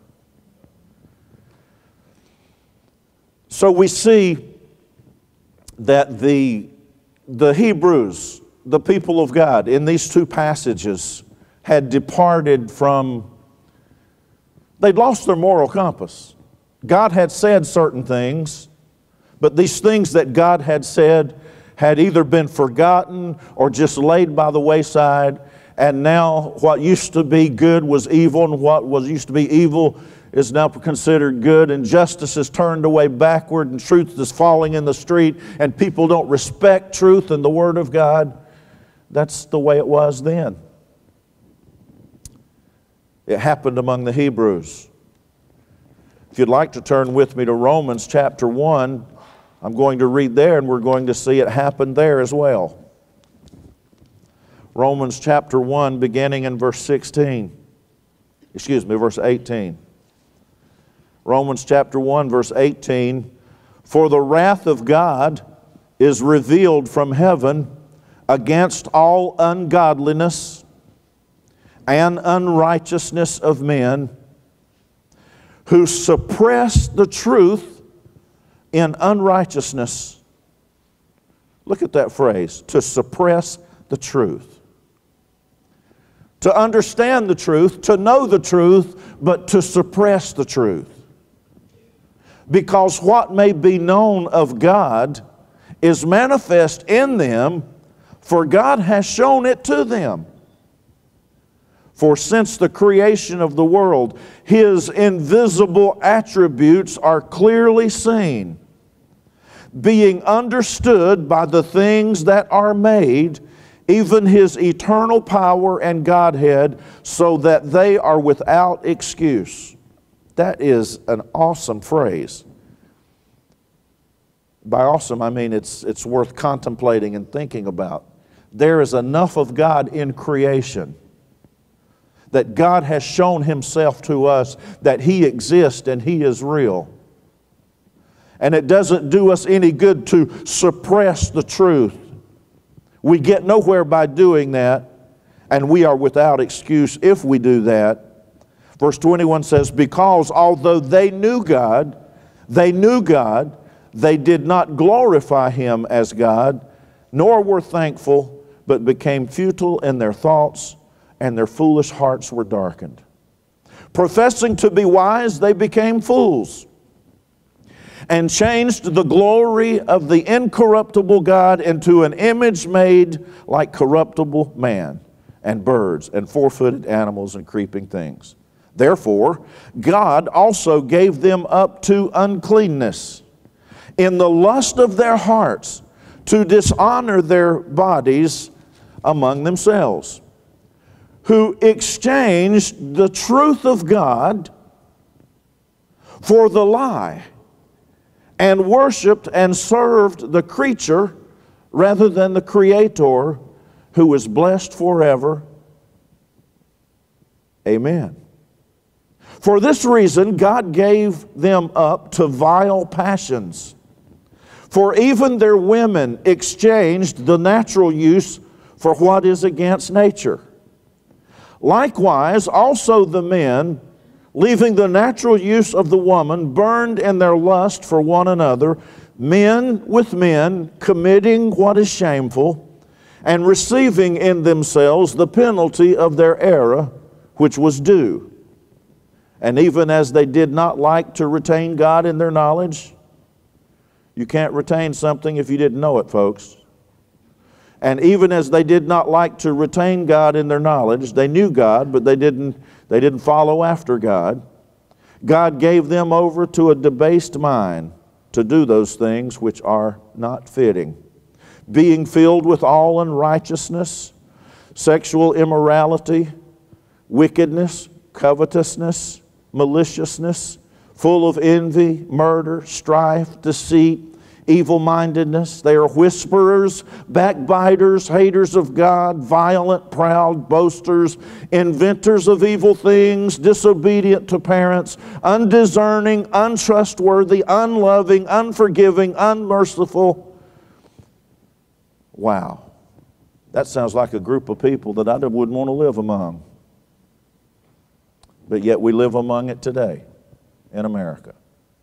So we see that the, the Hebrews, the people of God, in these two passages had departed from, they'd lost their moral compass. God had said certain things, but these things that God had said had either been forgotten or just laid by the wayside, and now what used to be good was evil, and what was used to be evil is now considered good, and justice is turned away backward, and truth is falling in the street, and people don't respect truth and the Word of God. That's the way it was then. It happened among the Hebrews. If you'd like to turn with me to Romans chapter one, I'm going to read there, and we're going to see it happen there as well. Romans chapter one, beginning in verse sixteen. Excuse me, verse eighteen. Romans chapter one, verse eighteen. For the wrath of God is revealed from heaven against all ungodliness and unrighteousness of men, who suppress the truth in unrighteousness. Look at that phrase, to suppress the truth. To understand the truth, to know the truth, but to suppress the truth. Because what may be known of God is manifest in them, for God has shown it to them. For since the creation of the world, His invisible attributes are clearly seen, being understood by the things that are made, even His eternal power and Godhead, so that they are without excuse. That is an awesome phrase. By awesome, I mean it's, it's worth contemplating and thinking about. There is enough of God in creation that God has shown Himself to us, that He exists and He is real. And it doesn't do us any good to suppress the truth. We get nowhere by doing that, and we are without excuse if we do that. Verse twenty-one says, because although they knew God, they knew God, they did not glorify Him as God, nor were thankful, but became futile in their thoughts, and their foolish hearts were darkened. Professing to be wise, they became fools, and changed the glory of the incorruptible God into an image made like corruptible man, and birds, and four-footed animals, and creeping things. Therefore, God also gave them up to uncleanness in the lust of their hearts, to dishonor their bodies among themselves, who exchanged the truth of God for the lie, and worshiped and served the creature rather than the Creator, who is blessed forever. Amen. For this reason, God gave them up to vile passions. For even their women exchanged the natural use for what is against nature. Likewise, also the men, leaving the natural use of the woman, burned in their lust for one another, men with men, committing what is shameful, and receiving in themselves the penalty of their error, which was due. And even as they did not like to retain God in their knowledge, you can't retain something if you didn't know it, folks. And even as they did not like to retain God in their knowledge, they knew God, but they didn't, they didn't follow after God. God gave them over to a debased mind to do those things which are not fitting, being filled with all unrighteousness, sexual immorality, wickedness, covetousness, maliciousness, full of envy, murder, strife, deceit, evil-mindedness. They are whisperers, backbiters, haters of God, violent, proud, boasters, inventors of evil things, disobedient to parents, undiscerning, untrustworthy, unloving, unforgiving, unmerciful. Wow. That sounds like a group of people that I wouldn't want to live among. But yet we live among it today in America.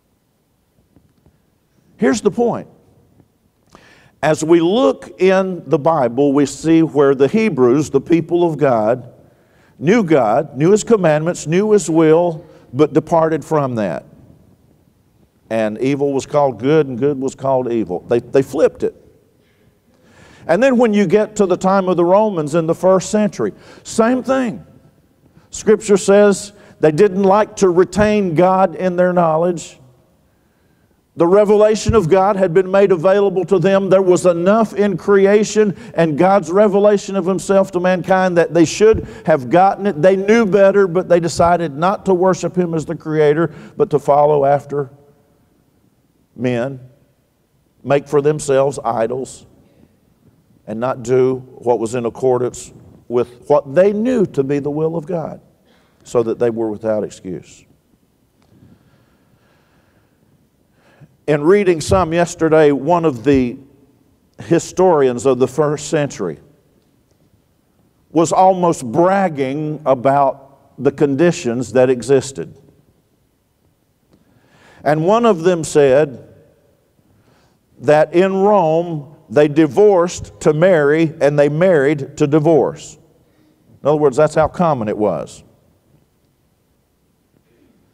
Here's the point. As we look in the Bible, we see where the Hebrews, the people of God, knew God, knew His commandments, knew His will, but departed from that. And evil was called good and good was called evil. They, they flipped it. And then when you get to the time of the Romans in the first century, same thing. Scripture says they didn't like to retain God in their knowledge. The revelation of God had been made available to them. There was enough in creation and God's revelation of Himself to mankind that they should have gotten it. They knew better, but they decided not to worship Him as the Creator, but to follow after men, make for themselves idols, and not do what was in accordance with what they knew to be the will of God, so that they were without excuse. In reading some yesterday, one of the historians of the first century was almost bragging about the conditions that existed. And one of them said that in Rome, they divorced to marry and they married to divorce. In other words, that's how common it was.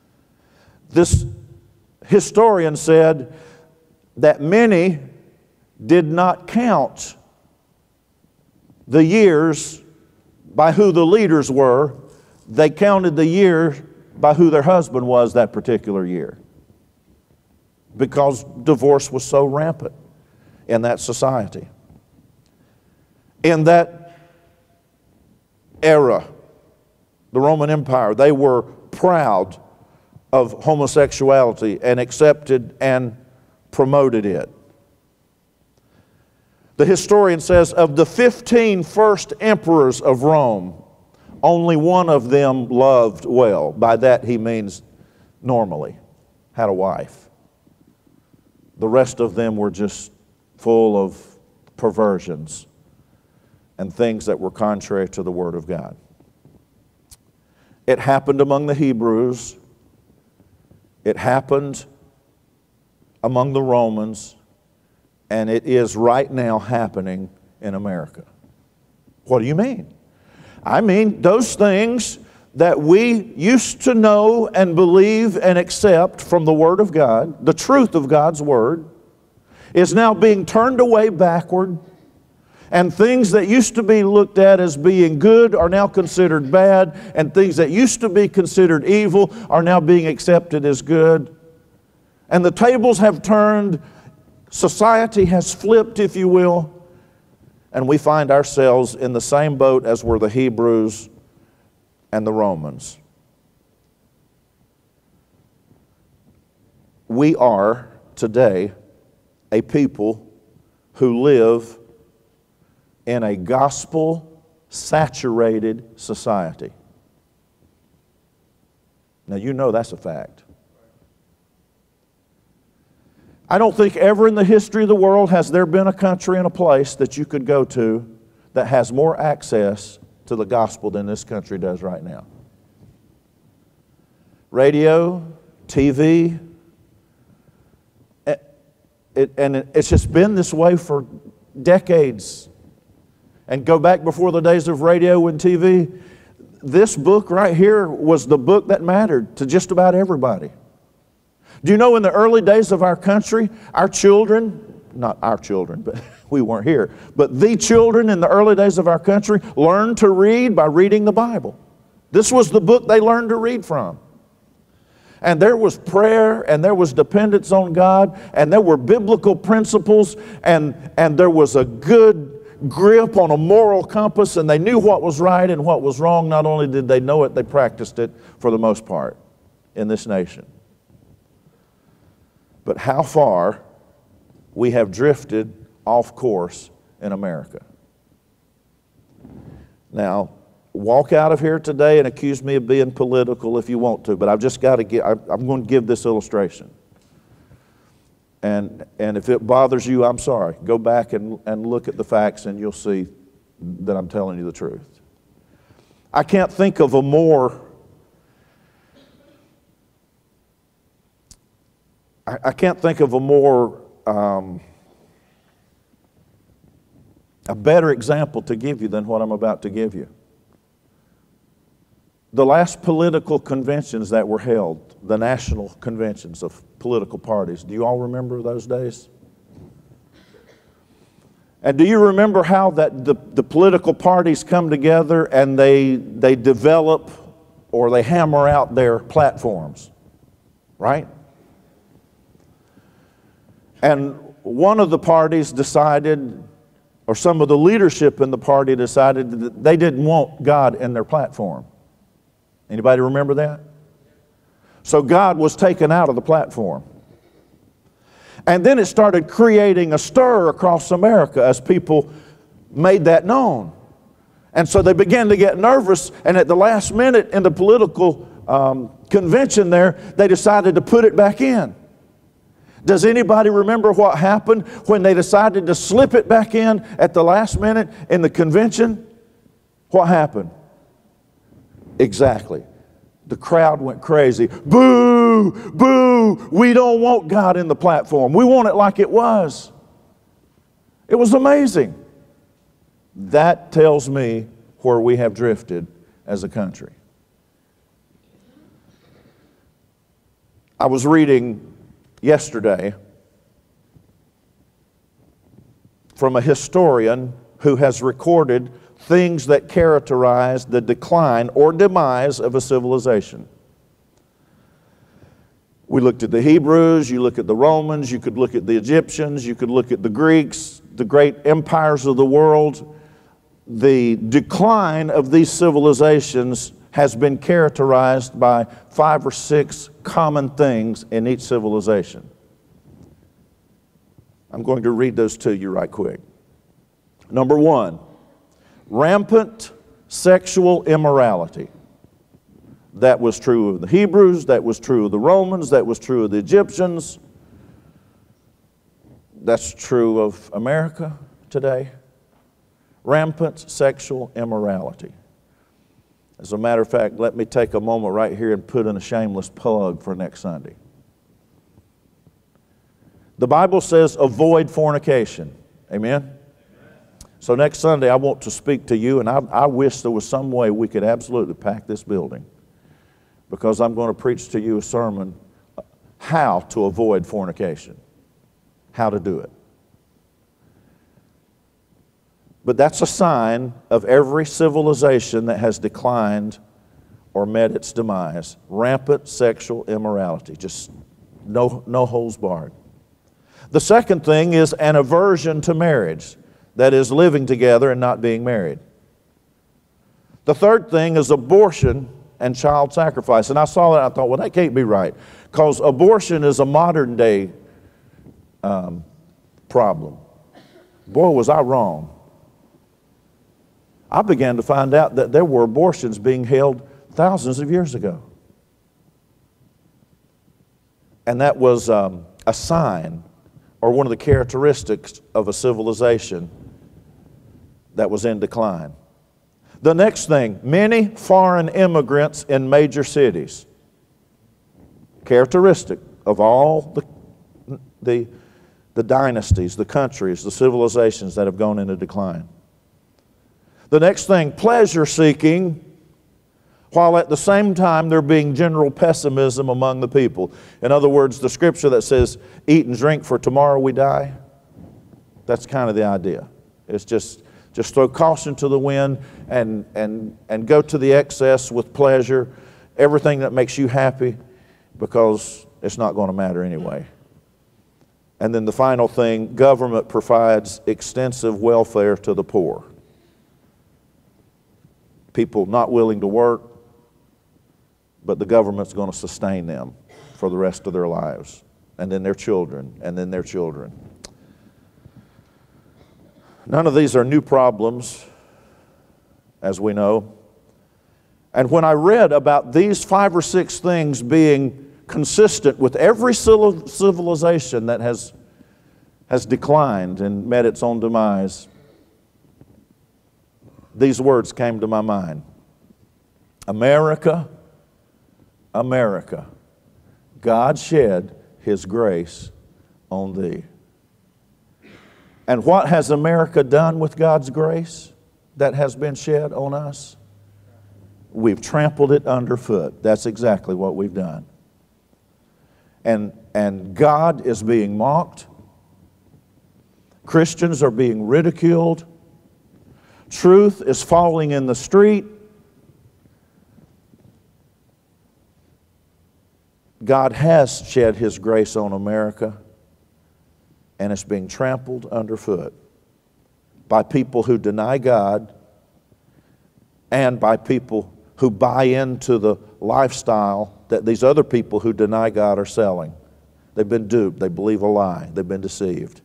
This historian said that many did not count the years by who the leaders were. They counted the year by who their husband was that particular year, because divorce was so rampant in that society. In that era, the Roman Empire, they were proud of homosexuality and accepted and promoted it. The historian says of the fifteen first emperors of Rome, only one of them loved well. By that he means normally, had a wife. The rest of them were just full of perversions and things that were contrary to the Word of God. It happened among the Hebrews. It happened among the Romans. And it is right now happening in America. What do you mean? I mean those things that we used to know and believe and accept from the Word of God, the truth of God's Word, is now being turned away backward. And things that used to be looked at as being good are now considered bad. And things that used to be considered evil are now being accepted as good. And the tables have turned. Society has flipped, if you will. And we find ourselves in the same boat as were the Hebrews and the Romans. We are today a people who live in a gospel-saturated society. Now, you know that's a fact. I don't think ever in the history of the world has there been a country and a place that you could go to that has more access to the gospel than this country does right now. Radio, T V, it, it, and it, it's just been this way for decades. And go back before the days of radio and T V, this book right here was the book that mattered to just about everybody. Do you know in the early days of our country, our children, not our children, but we weren't here, but the children in the early days of our country learned to read by reading the Bible. This was the book they learned to read from. And there was prayer, and there was dependence on God, and there were biblical principles, and, and there was a good grip on a moral compass, and they knew what was right and what was wrong. Not only did they know it, they practiced it for the most part in this nation. But how far we have drifted off course in America. Now, walk out of here today and accuse me of being political if you want to, but I've just got to get, I'm going to give this illustration. And, and if it bothers you, I'm sorry. Go back and, and look at the facts and you'll see that I'm telling you the truth. I can't think of a more, I, I can't think of a more, um, a better example to give you than what I'm about to give you. The last political conventions that were held, the national conventions of political parties, do you all remember those days? And do you remember how that the, the political parties come together and they, they develop or they hammer out their platforms, right? And one of the parties decided, or some of the leadership in the party decided that they didn't want God in their platform. Anybody remember that? So God was taken out of the platform. And then it started creating a stir across America as people made that known. And so they began to get nervous, and at the last minute in the political um, convention there, they decided to put it back in. Does anybody remember what happened when they decided to slip it back in at the last minute in the convention? What happened? Exactly. The crowd went crazy. Boo! Boo! We don't want God in the platform. We want it like it was. It was amazing. That tells me where we have drifted as a country. I was reading yesterday from a historian who has recorded things that characterize the decline or demise of a civilization. We looked at the Hebrews, you look at the Romans, you could look at the Egyptians, you could look at the Greeks, the great empires of the world. The decline of these civilizations has been characterized by five or six common things in each civilization. I'm going to read those to you right quick. Number one, rampant sexual immorality. That was true of the Hebrews, that was true of the Romans, that was true of the Egyptians. That's true of America today. Rampant sexual immorality. As a matter of fact, let me take a moment right here and put in a shameless plug for next Sunday. The Bible says avoid fornication. Amen? So next Sunday I want to speak to you, and I, I wish there was some way we could absolutely pack this building, because I'm going to preach to you a sermon, how to avoid fornication, how to do it. But that's a sign of every civilization that has declined or met its demise. Rampant sexual immorality, just no, no holds barred. The second thing is an aversion to marriage, that is, living together and not being married. The third thing is abortion and child sacrifice. And I saw that and I thought, well, that can't be right, because abortion is a modern day um, problem. Boy, was I wrong. I began to find out that there were abortions being held thousands of years ago. And that was um, a sign or one of the characteristics of a civilization that was in decline. The next thing, many foreign immigrants in major cities. Characteristic of all the, the, the dynasties, the countries, the civilizations that have gone into decline. The next thing, pleasure seeking, while at the same time there being general pessimism among the people. In other words, the scripture that says, eat and drink for tomorrow we die, that's kind of the idea. It's just, just throw caution to the wind and, and, and go to the excess with pleasure, everything that makes you happy, because it's not going to matter anyway. And then the final thing, government provides extensive welfare to the poor. People not willing to work, but the government's going to sustain them for the rest of their lives, and then their children, and then their children. None of these are new problems, as we know. And when I read about these five or six things being consistent with every civilization that has, has declined and met its own demise, these words came to my mind. America, America, God shed His grace on thee. And what has America done with God's grace that has been shed on us? We've trampled it underfoot. That's exactly what we've done. And, and God is being mocked. Christians are being ridiculed. Truth is falling in the street. God has shed His grace on America, and it's being trampled underfoot by people who deny God and by people who buy into the lifestyle that these other people who deny God are selling. They've been duped. They believe a lie. They've been deceived.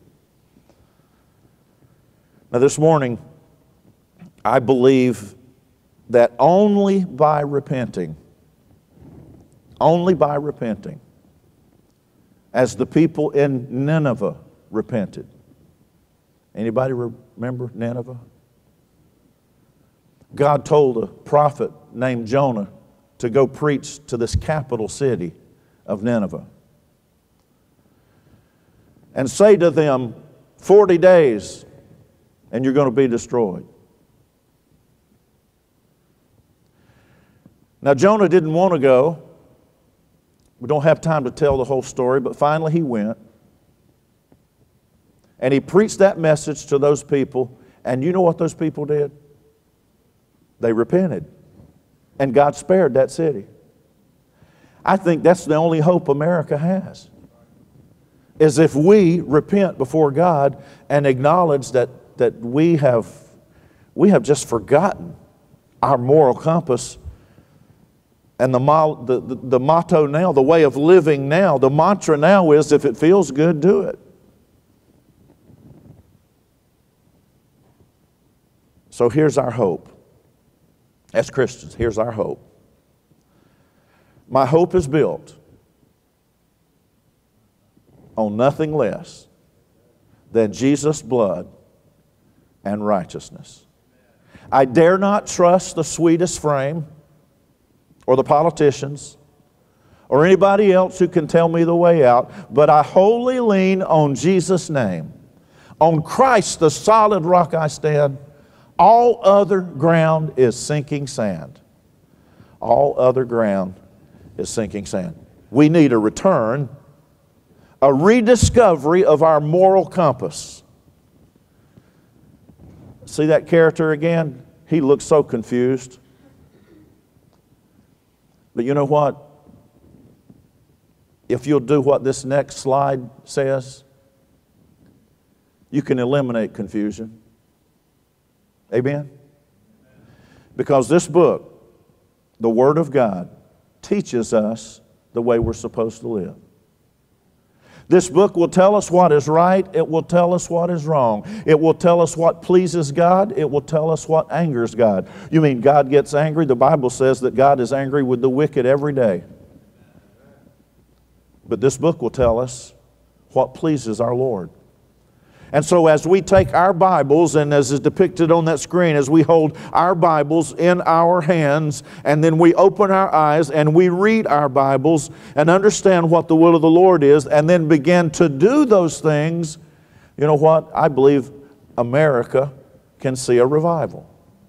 Now this morning, I believe that only by repenting, only by repenting, as the people in Nineveh repented. Anybody remember Nineveh? God told a prophet named Jonah to go preach to this capital city of Nineveh and say to them, forty days and you're going to be destroyed. Now Jonah didn't want to go. We don't have time to tell the whole story, but finally he went. And he preached that message to those people. And you know what those people did? They repented. And God spared that city. I think that's the only hope America has, is if we repent before God and acknowledge that, that we have, we have just forgotten our moral compass. And the, the, the, the motto now, the way of living now, the mantra now is, if it feels good, do it. So here's our hope. As Christians, here's our hope. My hope is built on nothing less than Jesus' blood and righteousness. I dare not trust the sweetest frame or the politicians or anybody else who can tell me the way out, but I wholly lean on Jesus' name. On Christ, the solid rock I stand. All other ground is sinking sand. All other ground is sinking sand. We need a return, a rediscovery of our moral compass. See that character again? He looks so confused. But you know what? If you'll do what this next slide says, you can eliminate confusion. Amen? Because this book, the Word of God, teaches us the way we're supposed to live. This book will tell us what is right. It will tell us what is wrong. It will tell us what pleases God. It will tell us what angers God. You mean God gets angry? The Bible says that God is angry with the wicked every day. But this book will tell us what pleases our Lord. And so as we take our Bibles, and as is depicted on that screen, as we hold our Bibles in our hands, and then we open our eyes and we read our Bibles and understand what the will of the Lord is, and then begin to do those things, you know what? I believe America can see a revival.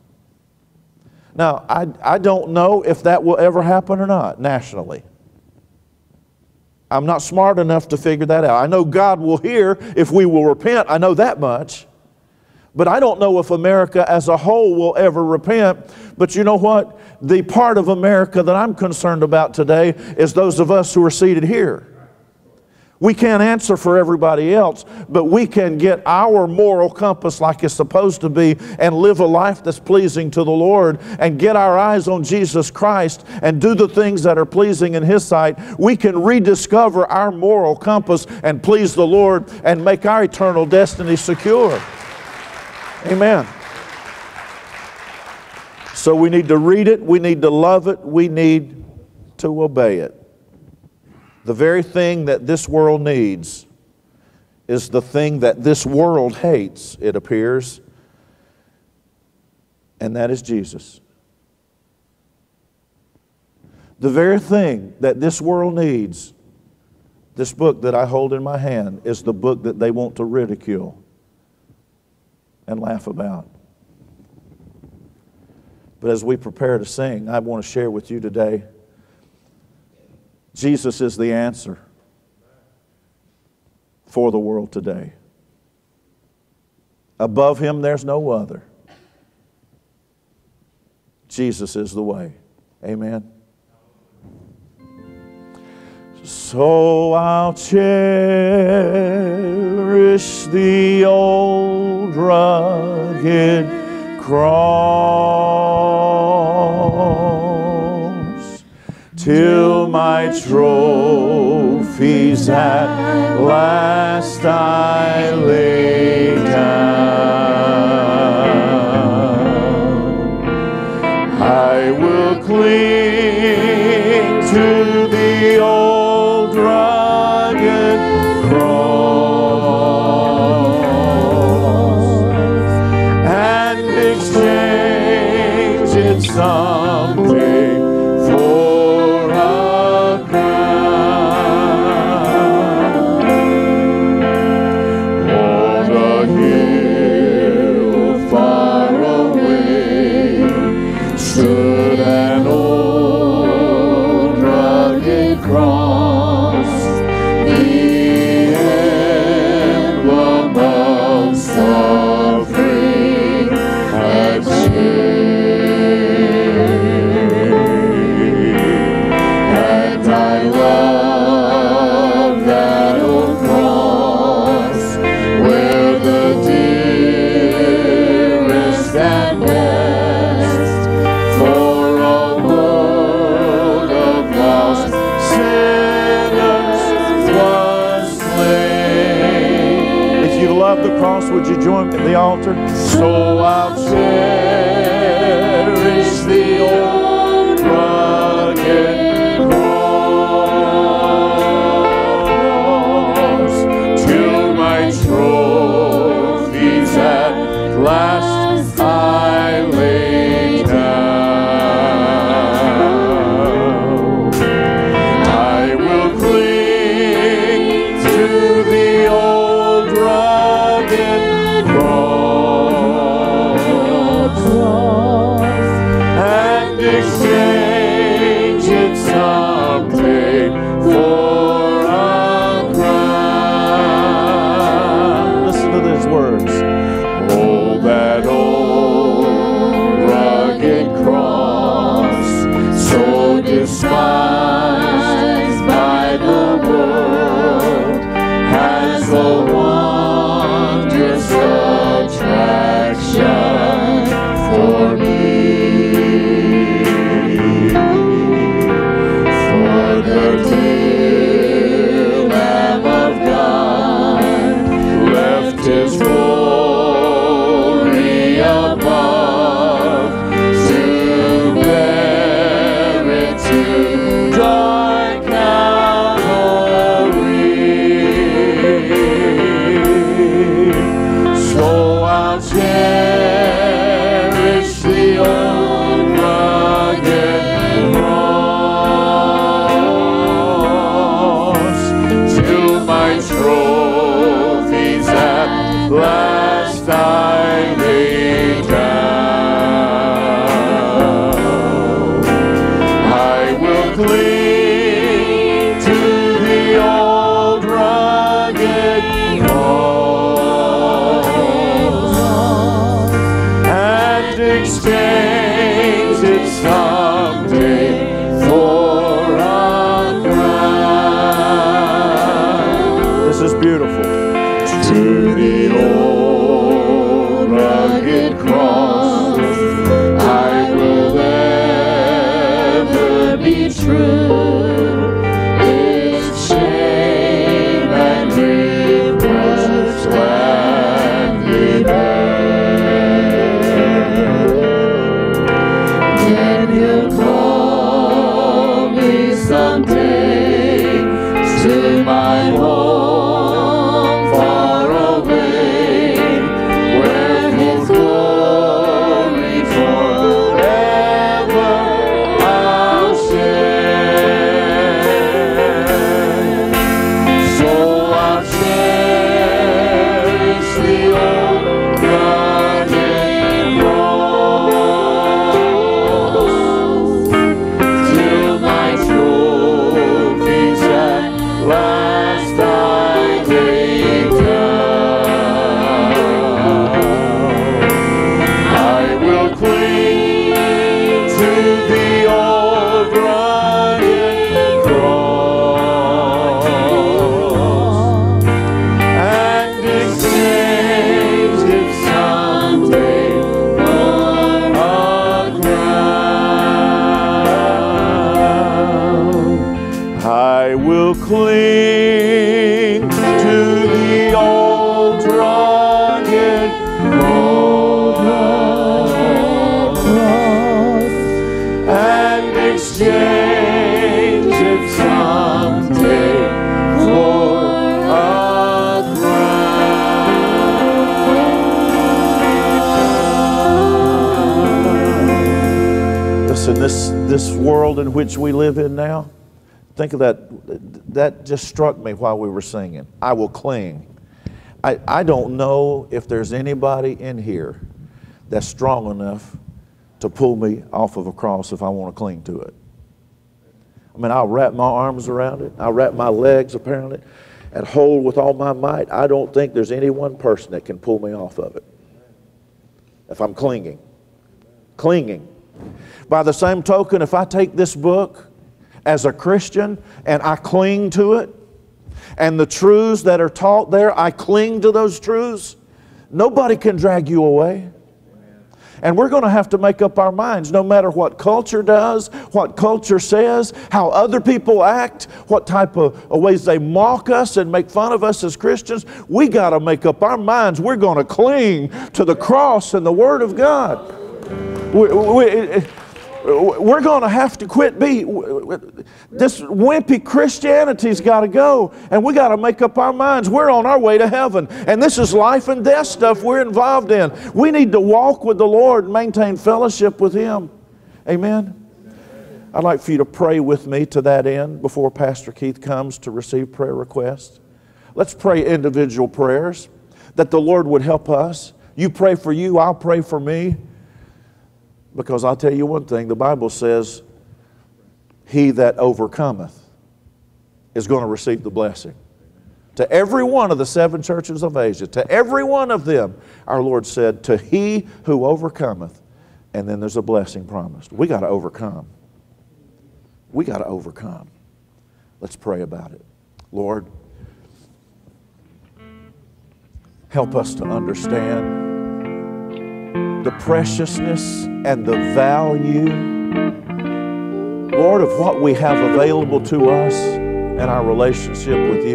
Now, I, I don't know if that will ever happen or not nationally. I'm not smart enough to figure that out. I know God will hear if we will repent. I know that much. But I don't know if America as a whole will ever repent. But you know what? The part of America that I'm concerned about today is those of us who are seated here. We can't answer for everybody else, but we can get our moral compass like it's supposed to be and live a life that's pleasing to the Lord and get our eyes on Jesus Christ and do the things that are pleasing in His sight. We can rediscover our moral compass and please the Lord and make our eternal destiny secure. Amen. So we need to read it, we need to love it, we need to obey it. The very thing that this world needs is the thing that this world hates, it appears, and that is Jesus. The very thing that this world needs, this book that I hold in my hand, is the book that they want to ridicule and laugh about. But as we prepare to sing, I want to share with you today, Jesus is the answer for the world today. Above Him, there's no other. Jesus is the way. Amen. So I'll cherish the old rugged cross till my trophies at last I lay down. I will cling to the old rugged cross and exchange it someday for a crown. On a hill far away stood an old rugged cross, the emblem of cross, would you join me at the altar? So I'll cherish the old rugged cross till my trophies at last I lay down. I will cling to the old rugged cross and exchange it someday for a crown. Listen to these words. Oh, that old rugged cross, so despised by the world, has a wondrous attraction for me. For the dear Lamb of God left his glory above to bear it to dark Calvary. So I'll cherish the old rugged cross till my trophies at last I lay down. I will cling to the old rugged cross and exchange it someday for a crown. This is beautiful. To the old rugged cross I will ever be true. Its shame and reproach gladly bear. Then he'll call me someday to my home far away, where his glory forever I'll share. So I'll cherish the old rugged cross till my trophies at last I lay down. I will cling to the old rugged cross and exchange it someday for a crown. I will cling to the old rugged cross and exchange it someday for a crown. Listen, this, this world in which we live in now, think of that. That just struck me while we were singing. I will cling. I, I don't know if there's anybody in here that's strong enough to pull me off of a cross if I want to cling to it. I mean, I'll wrap my arms around it. I'll wrap my legs around it and hold with all my might. I don't think there's any one person that can pull me off of it if I'm clinging. Clinging. By the same token, if I take this book as a Christian and I cling to it, and the truths that are taught there, I cling to those truths, nobody can drag you away. And we're going to have to make up our minds, no matter what culture does, what culture says, how other people act, what type of ways they mock us and make fun of us as Christians. We got to make up our minds. We're going to cling to the cross and the Word of God. We, we, we're going to have to quit be this wimpy Christianity's got to go, and we got to make up our minds. We're on our way to heaven, and this is life and death stuff we're involved in. We need to walk with the Lord and maintain fellowship with Him. Amen. I'd like for you to pray with me to that end before Pastor Keith comes to receive prayer requests. Let's pray individual prayers that the Lord would help us. You pray for you, I'll pray for me. Because I'll tell you one thing, the Bible says, he that overcometh is going to receive the blessing. To every one of the seven churches of Asia, to every one of them, our Lord said, to he who overcometh, and then there's a blessing promised. We got to overcome. We got to overcome. Let's pray about it. Lord, help us to understand the preciousness and the value, Lord, of what we have available to us in our relationship with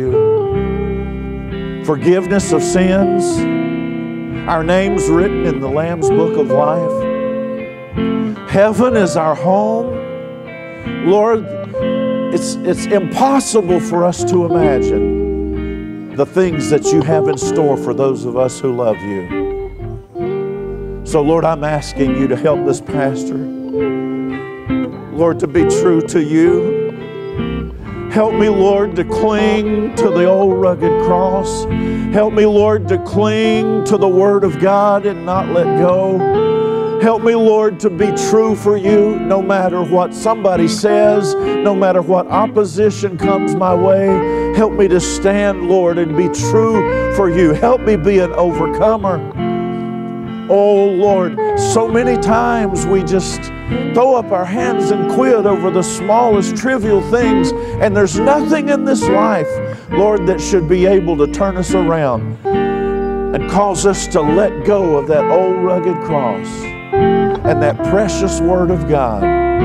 You. Forgiveness of sins, our names written in the Lamb's Book of Life. Heaven is our home. Lord, it's, it's impossible for us to imagine the things that You have in store for those of us who love You. So, Lord, I'm asking You to help this pastor, Lord, to be true to You. Help me, Lord, to cling to the old rugged cross. Help me, Lord, to cling to the Word of God and not let go. Help me, Lord, to be true for You no matter what somebody says, no matter what opposition comes my way. Help me to stand, Lord, and be true for You. Help me be an overcomer. Oh, Lord, so many times we just throw up our hands and quit over the smallest trivial things, and there's nothing in this life, Lord, that should be able to turn us around and cause us to let go of that old rugged cross and that precious Word of God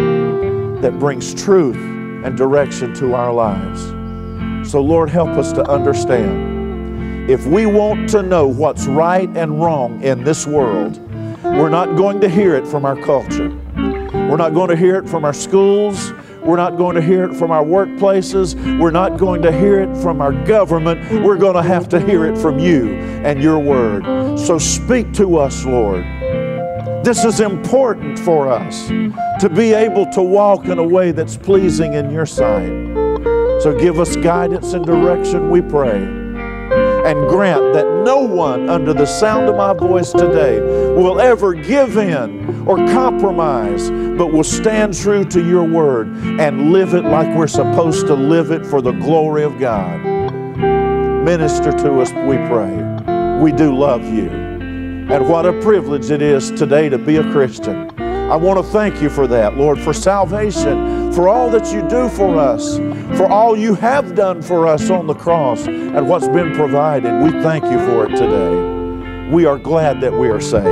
that brings truth and direction to our lives. So, Lord, help us to understand. If we want to know what's right and wrong in this world, we're not going to hear it from our culture. We're not going to hear it from our schools. We're not going to hear it from our workplaces. We're not going to hear it from our government. We're going to have to hear it from You and Your Word. So speak to us, Lord. This is important for us to be able to walk in a way that's pleasing in Your sight. So give us guidance and direction, we pray. And grant that no one under the sound of my voice today will ever give in or compromise, but will stand true to Your Word and live it like we're supposed to live it for the glory of God. Minister to us, we pray. We do love You. And what a privilege it is today to be a Christian. I want to thank You for that, Lord, for salvation, for all that You do for us, for all You have done for us on the cross and what's been provided. We thank You for it today. We are glad that we are saved.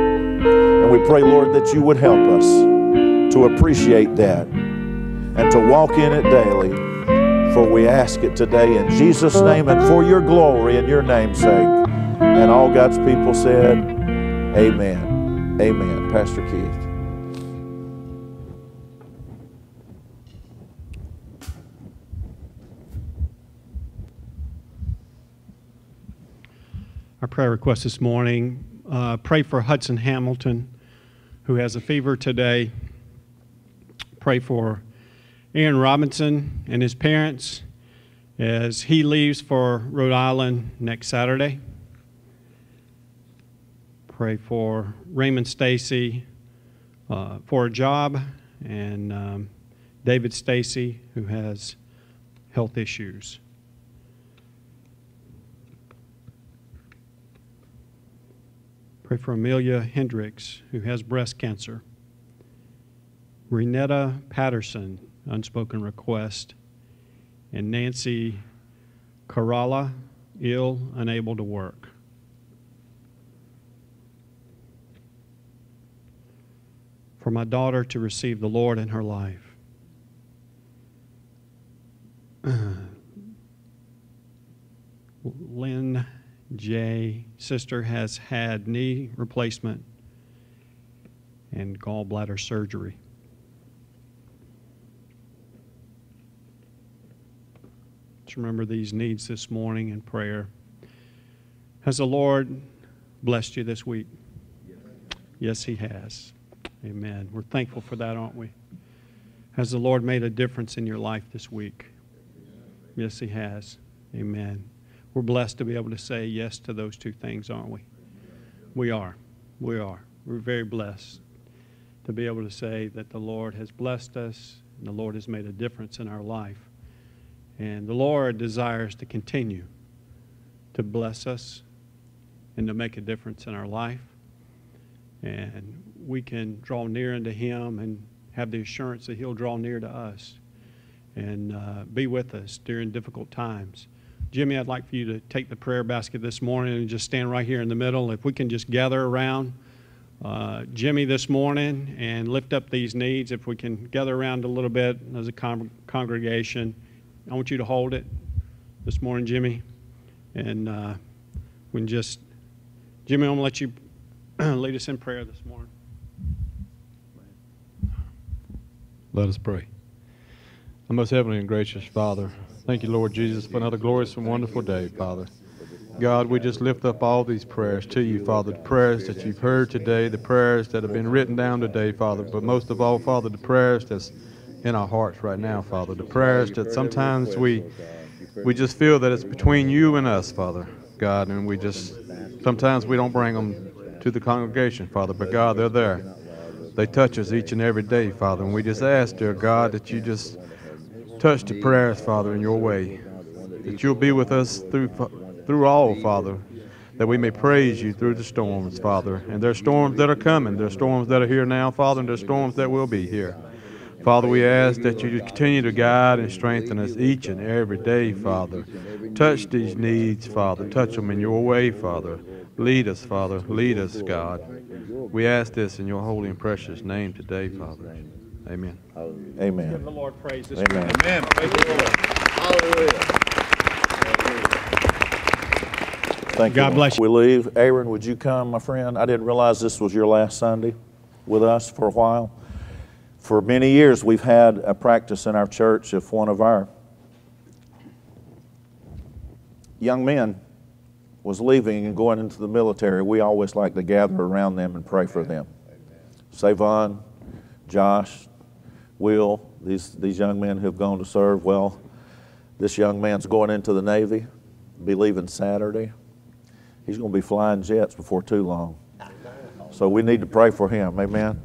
And we pray, Lord, that You would help us to appreciate that and to walk in it daily. For we ask it today in Jesus' name and for Your glory and Your name's sake. And all God's people said, amen. Amen. Pastor Keith. Our prayer request this morning, uh, pray for Hudson Hamilton, who has a fever today. Pray for Aaron Robinson and his parents as he leaves for Rhode Island next Saturday. Pray for Raymond Stacy uh, for a job, and um, David Stacy, who has health issues. Pray for Amelia Hendricks, who has breast cancer. Renetta Patterson, unspoken request. And Nancy Caralla, ill, unable to work. for my daughter to receive the Lord in her life. Lynn J. sister has had knee replacement and gallbladder surgery. Let's remember these needs this morning in prayer. Has the Lord blessed you this week? Yes, He has. Amen. We're thankful for that, aren't we? Has the Lord made a difference in your life this week? Yes, He has. Amen. We're blessed to be able to say yes to those two things, aren't we? We are. We are. We're very blessed to be able to say that the Lord has blessed us and the Lord has made a difference in our life. And the Lord desires to continue to bless us and to make a difference in our life. And we can draw near unto Him and have the assurance that He'll draw near to us and uh, be with us during difficult times. Jimmy, I'd like for you to take the prayer basket this morning and just stand right here in the middle. If we can just gather around uh, Jimmy this morning and lift up these needs. If we can gather around a little bit as a con congregation. I want you to hold it this morning, Jimmy. And uh, we can just, Jimmy, I'm going to let you lead us in prayer this morning. Let us pray. Our most heavenly and gracious Father, thank you, Lord Jesus, for another glorious and wonderful day, Father. God, we just lift up all these prayers to you, Father, the prayers that you've heard today, the prayers that have been written down today, Father, but most of all, Father, the prayers that's in our hearts right now, Father, the prayers that sometimes we we just feel that it's between you and us, Father, God, and we just, sometimes we don't bring them to the congregation, Father, but God, they're there. They touch us each and every day, Father, and we just ask, dear God, that you just touch the prayers, Father, in your way, that you'll be with us through through all, Father, that we may praise you through the storms, Father. And there are storms that are coming. There are storms that are here now, Father, and there are storms that will be here. Father, we ask that you continue to guide and strengthen us each and every day, Father. Touch these needs, Father. Touch them in your way, Father. Lead us, Father. Lead us, God. We ask this in your holy and precious name today, Father. Amen. Amen. Give the Lord praise this Amen. morning. Amen. Praise the Lord. Hallelujah. Thank you. God bless you. We leave. Aaron, would you come, my friend? I didn't realize this was your last Sunday with us for a while. For many years, we've had a practice in our church. If one of our young men was leaving and going into the military, we always like to gather around them and pray for them. Savon, Josh, Will, these, these young men who have gone to serve. Well, this young man's going into the Navy, be leaving Saturday. He's going to be flying jets before too long. So we need to pray for him. Amen.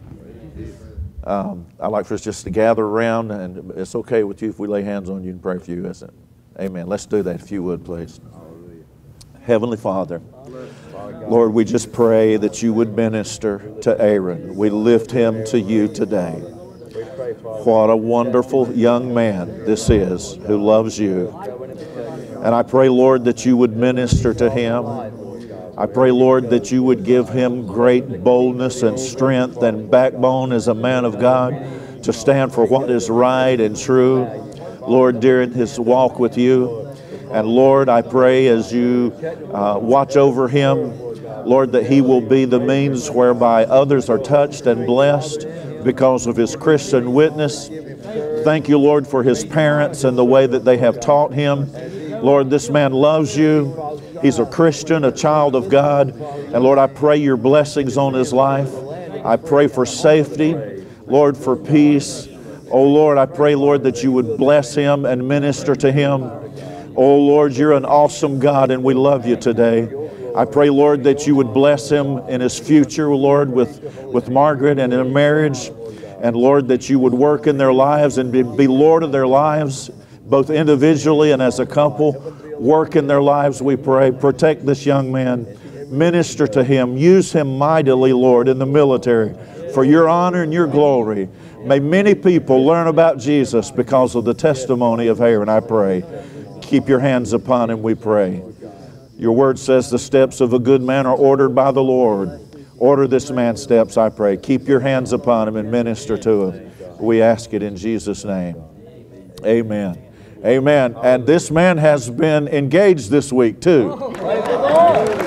Um, I'd like for us just to gather around, and it's okay with you if we lay hands on you and pray for you, isn't it? Amen. Let's do that if you would, please. Heavenly Father, Lord, we just pray that you would minister to Aaron. We lift him to you today. What a wonderful young man this is who loves you. And I pray, Lord, that you would minister to him. I pray, Lord, that you would give him great boldness and strength and backbone as a man of God to stand for what is right and true, Lord, during his walk with you. And Lord, I pray as you uh, watch over him, Lord, that he will be the means whereby others are touched and blessed because of his Christian witness. Thank you, Lord, for his parents and the way that they have taught him. Lord, this man loves you. He's a Christian, a child of God. And Lord, I pray your blessings on his life. I pray for safety, Lord, for peace. Oh, Lord, I pray, Lord, that you would bless him and minister to him. Oh, Lord, you're an awesome God, and we love you today. I pray, Lord, that you would bless him in his future, Lord, with, with Margaret and in a marriage. And, Lord, that you would work in their lives and be, be Lord of their lives, both individually and as a couple. Work in their lives, we pray. Protect this young man. Minister to him. Use him mightily, Lord, in the military for your honor and your glory. May many people learn about Jesus because of the testimony of Aaron, I pray. Keep your hands upon him, we pray. Your word says the steps of a good man are ordered by the Lord. Order this man's steps, I pray. Keep your hands upon him and minister to him. We ask it in Jesus' name. Amen. Amen. And this man has been engaged this week too.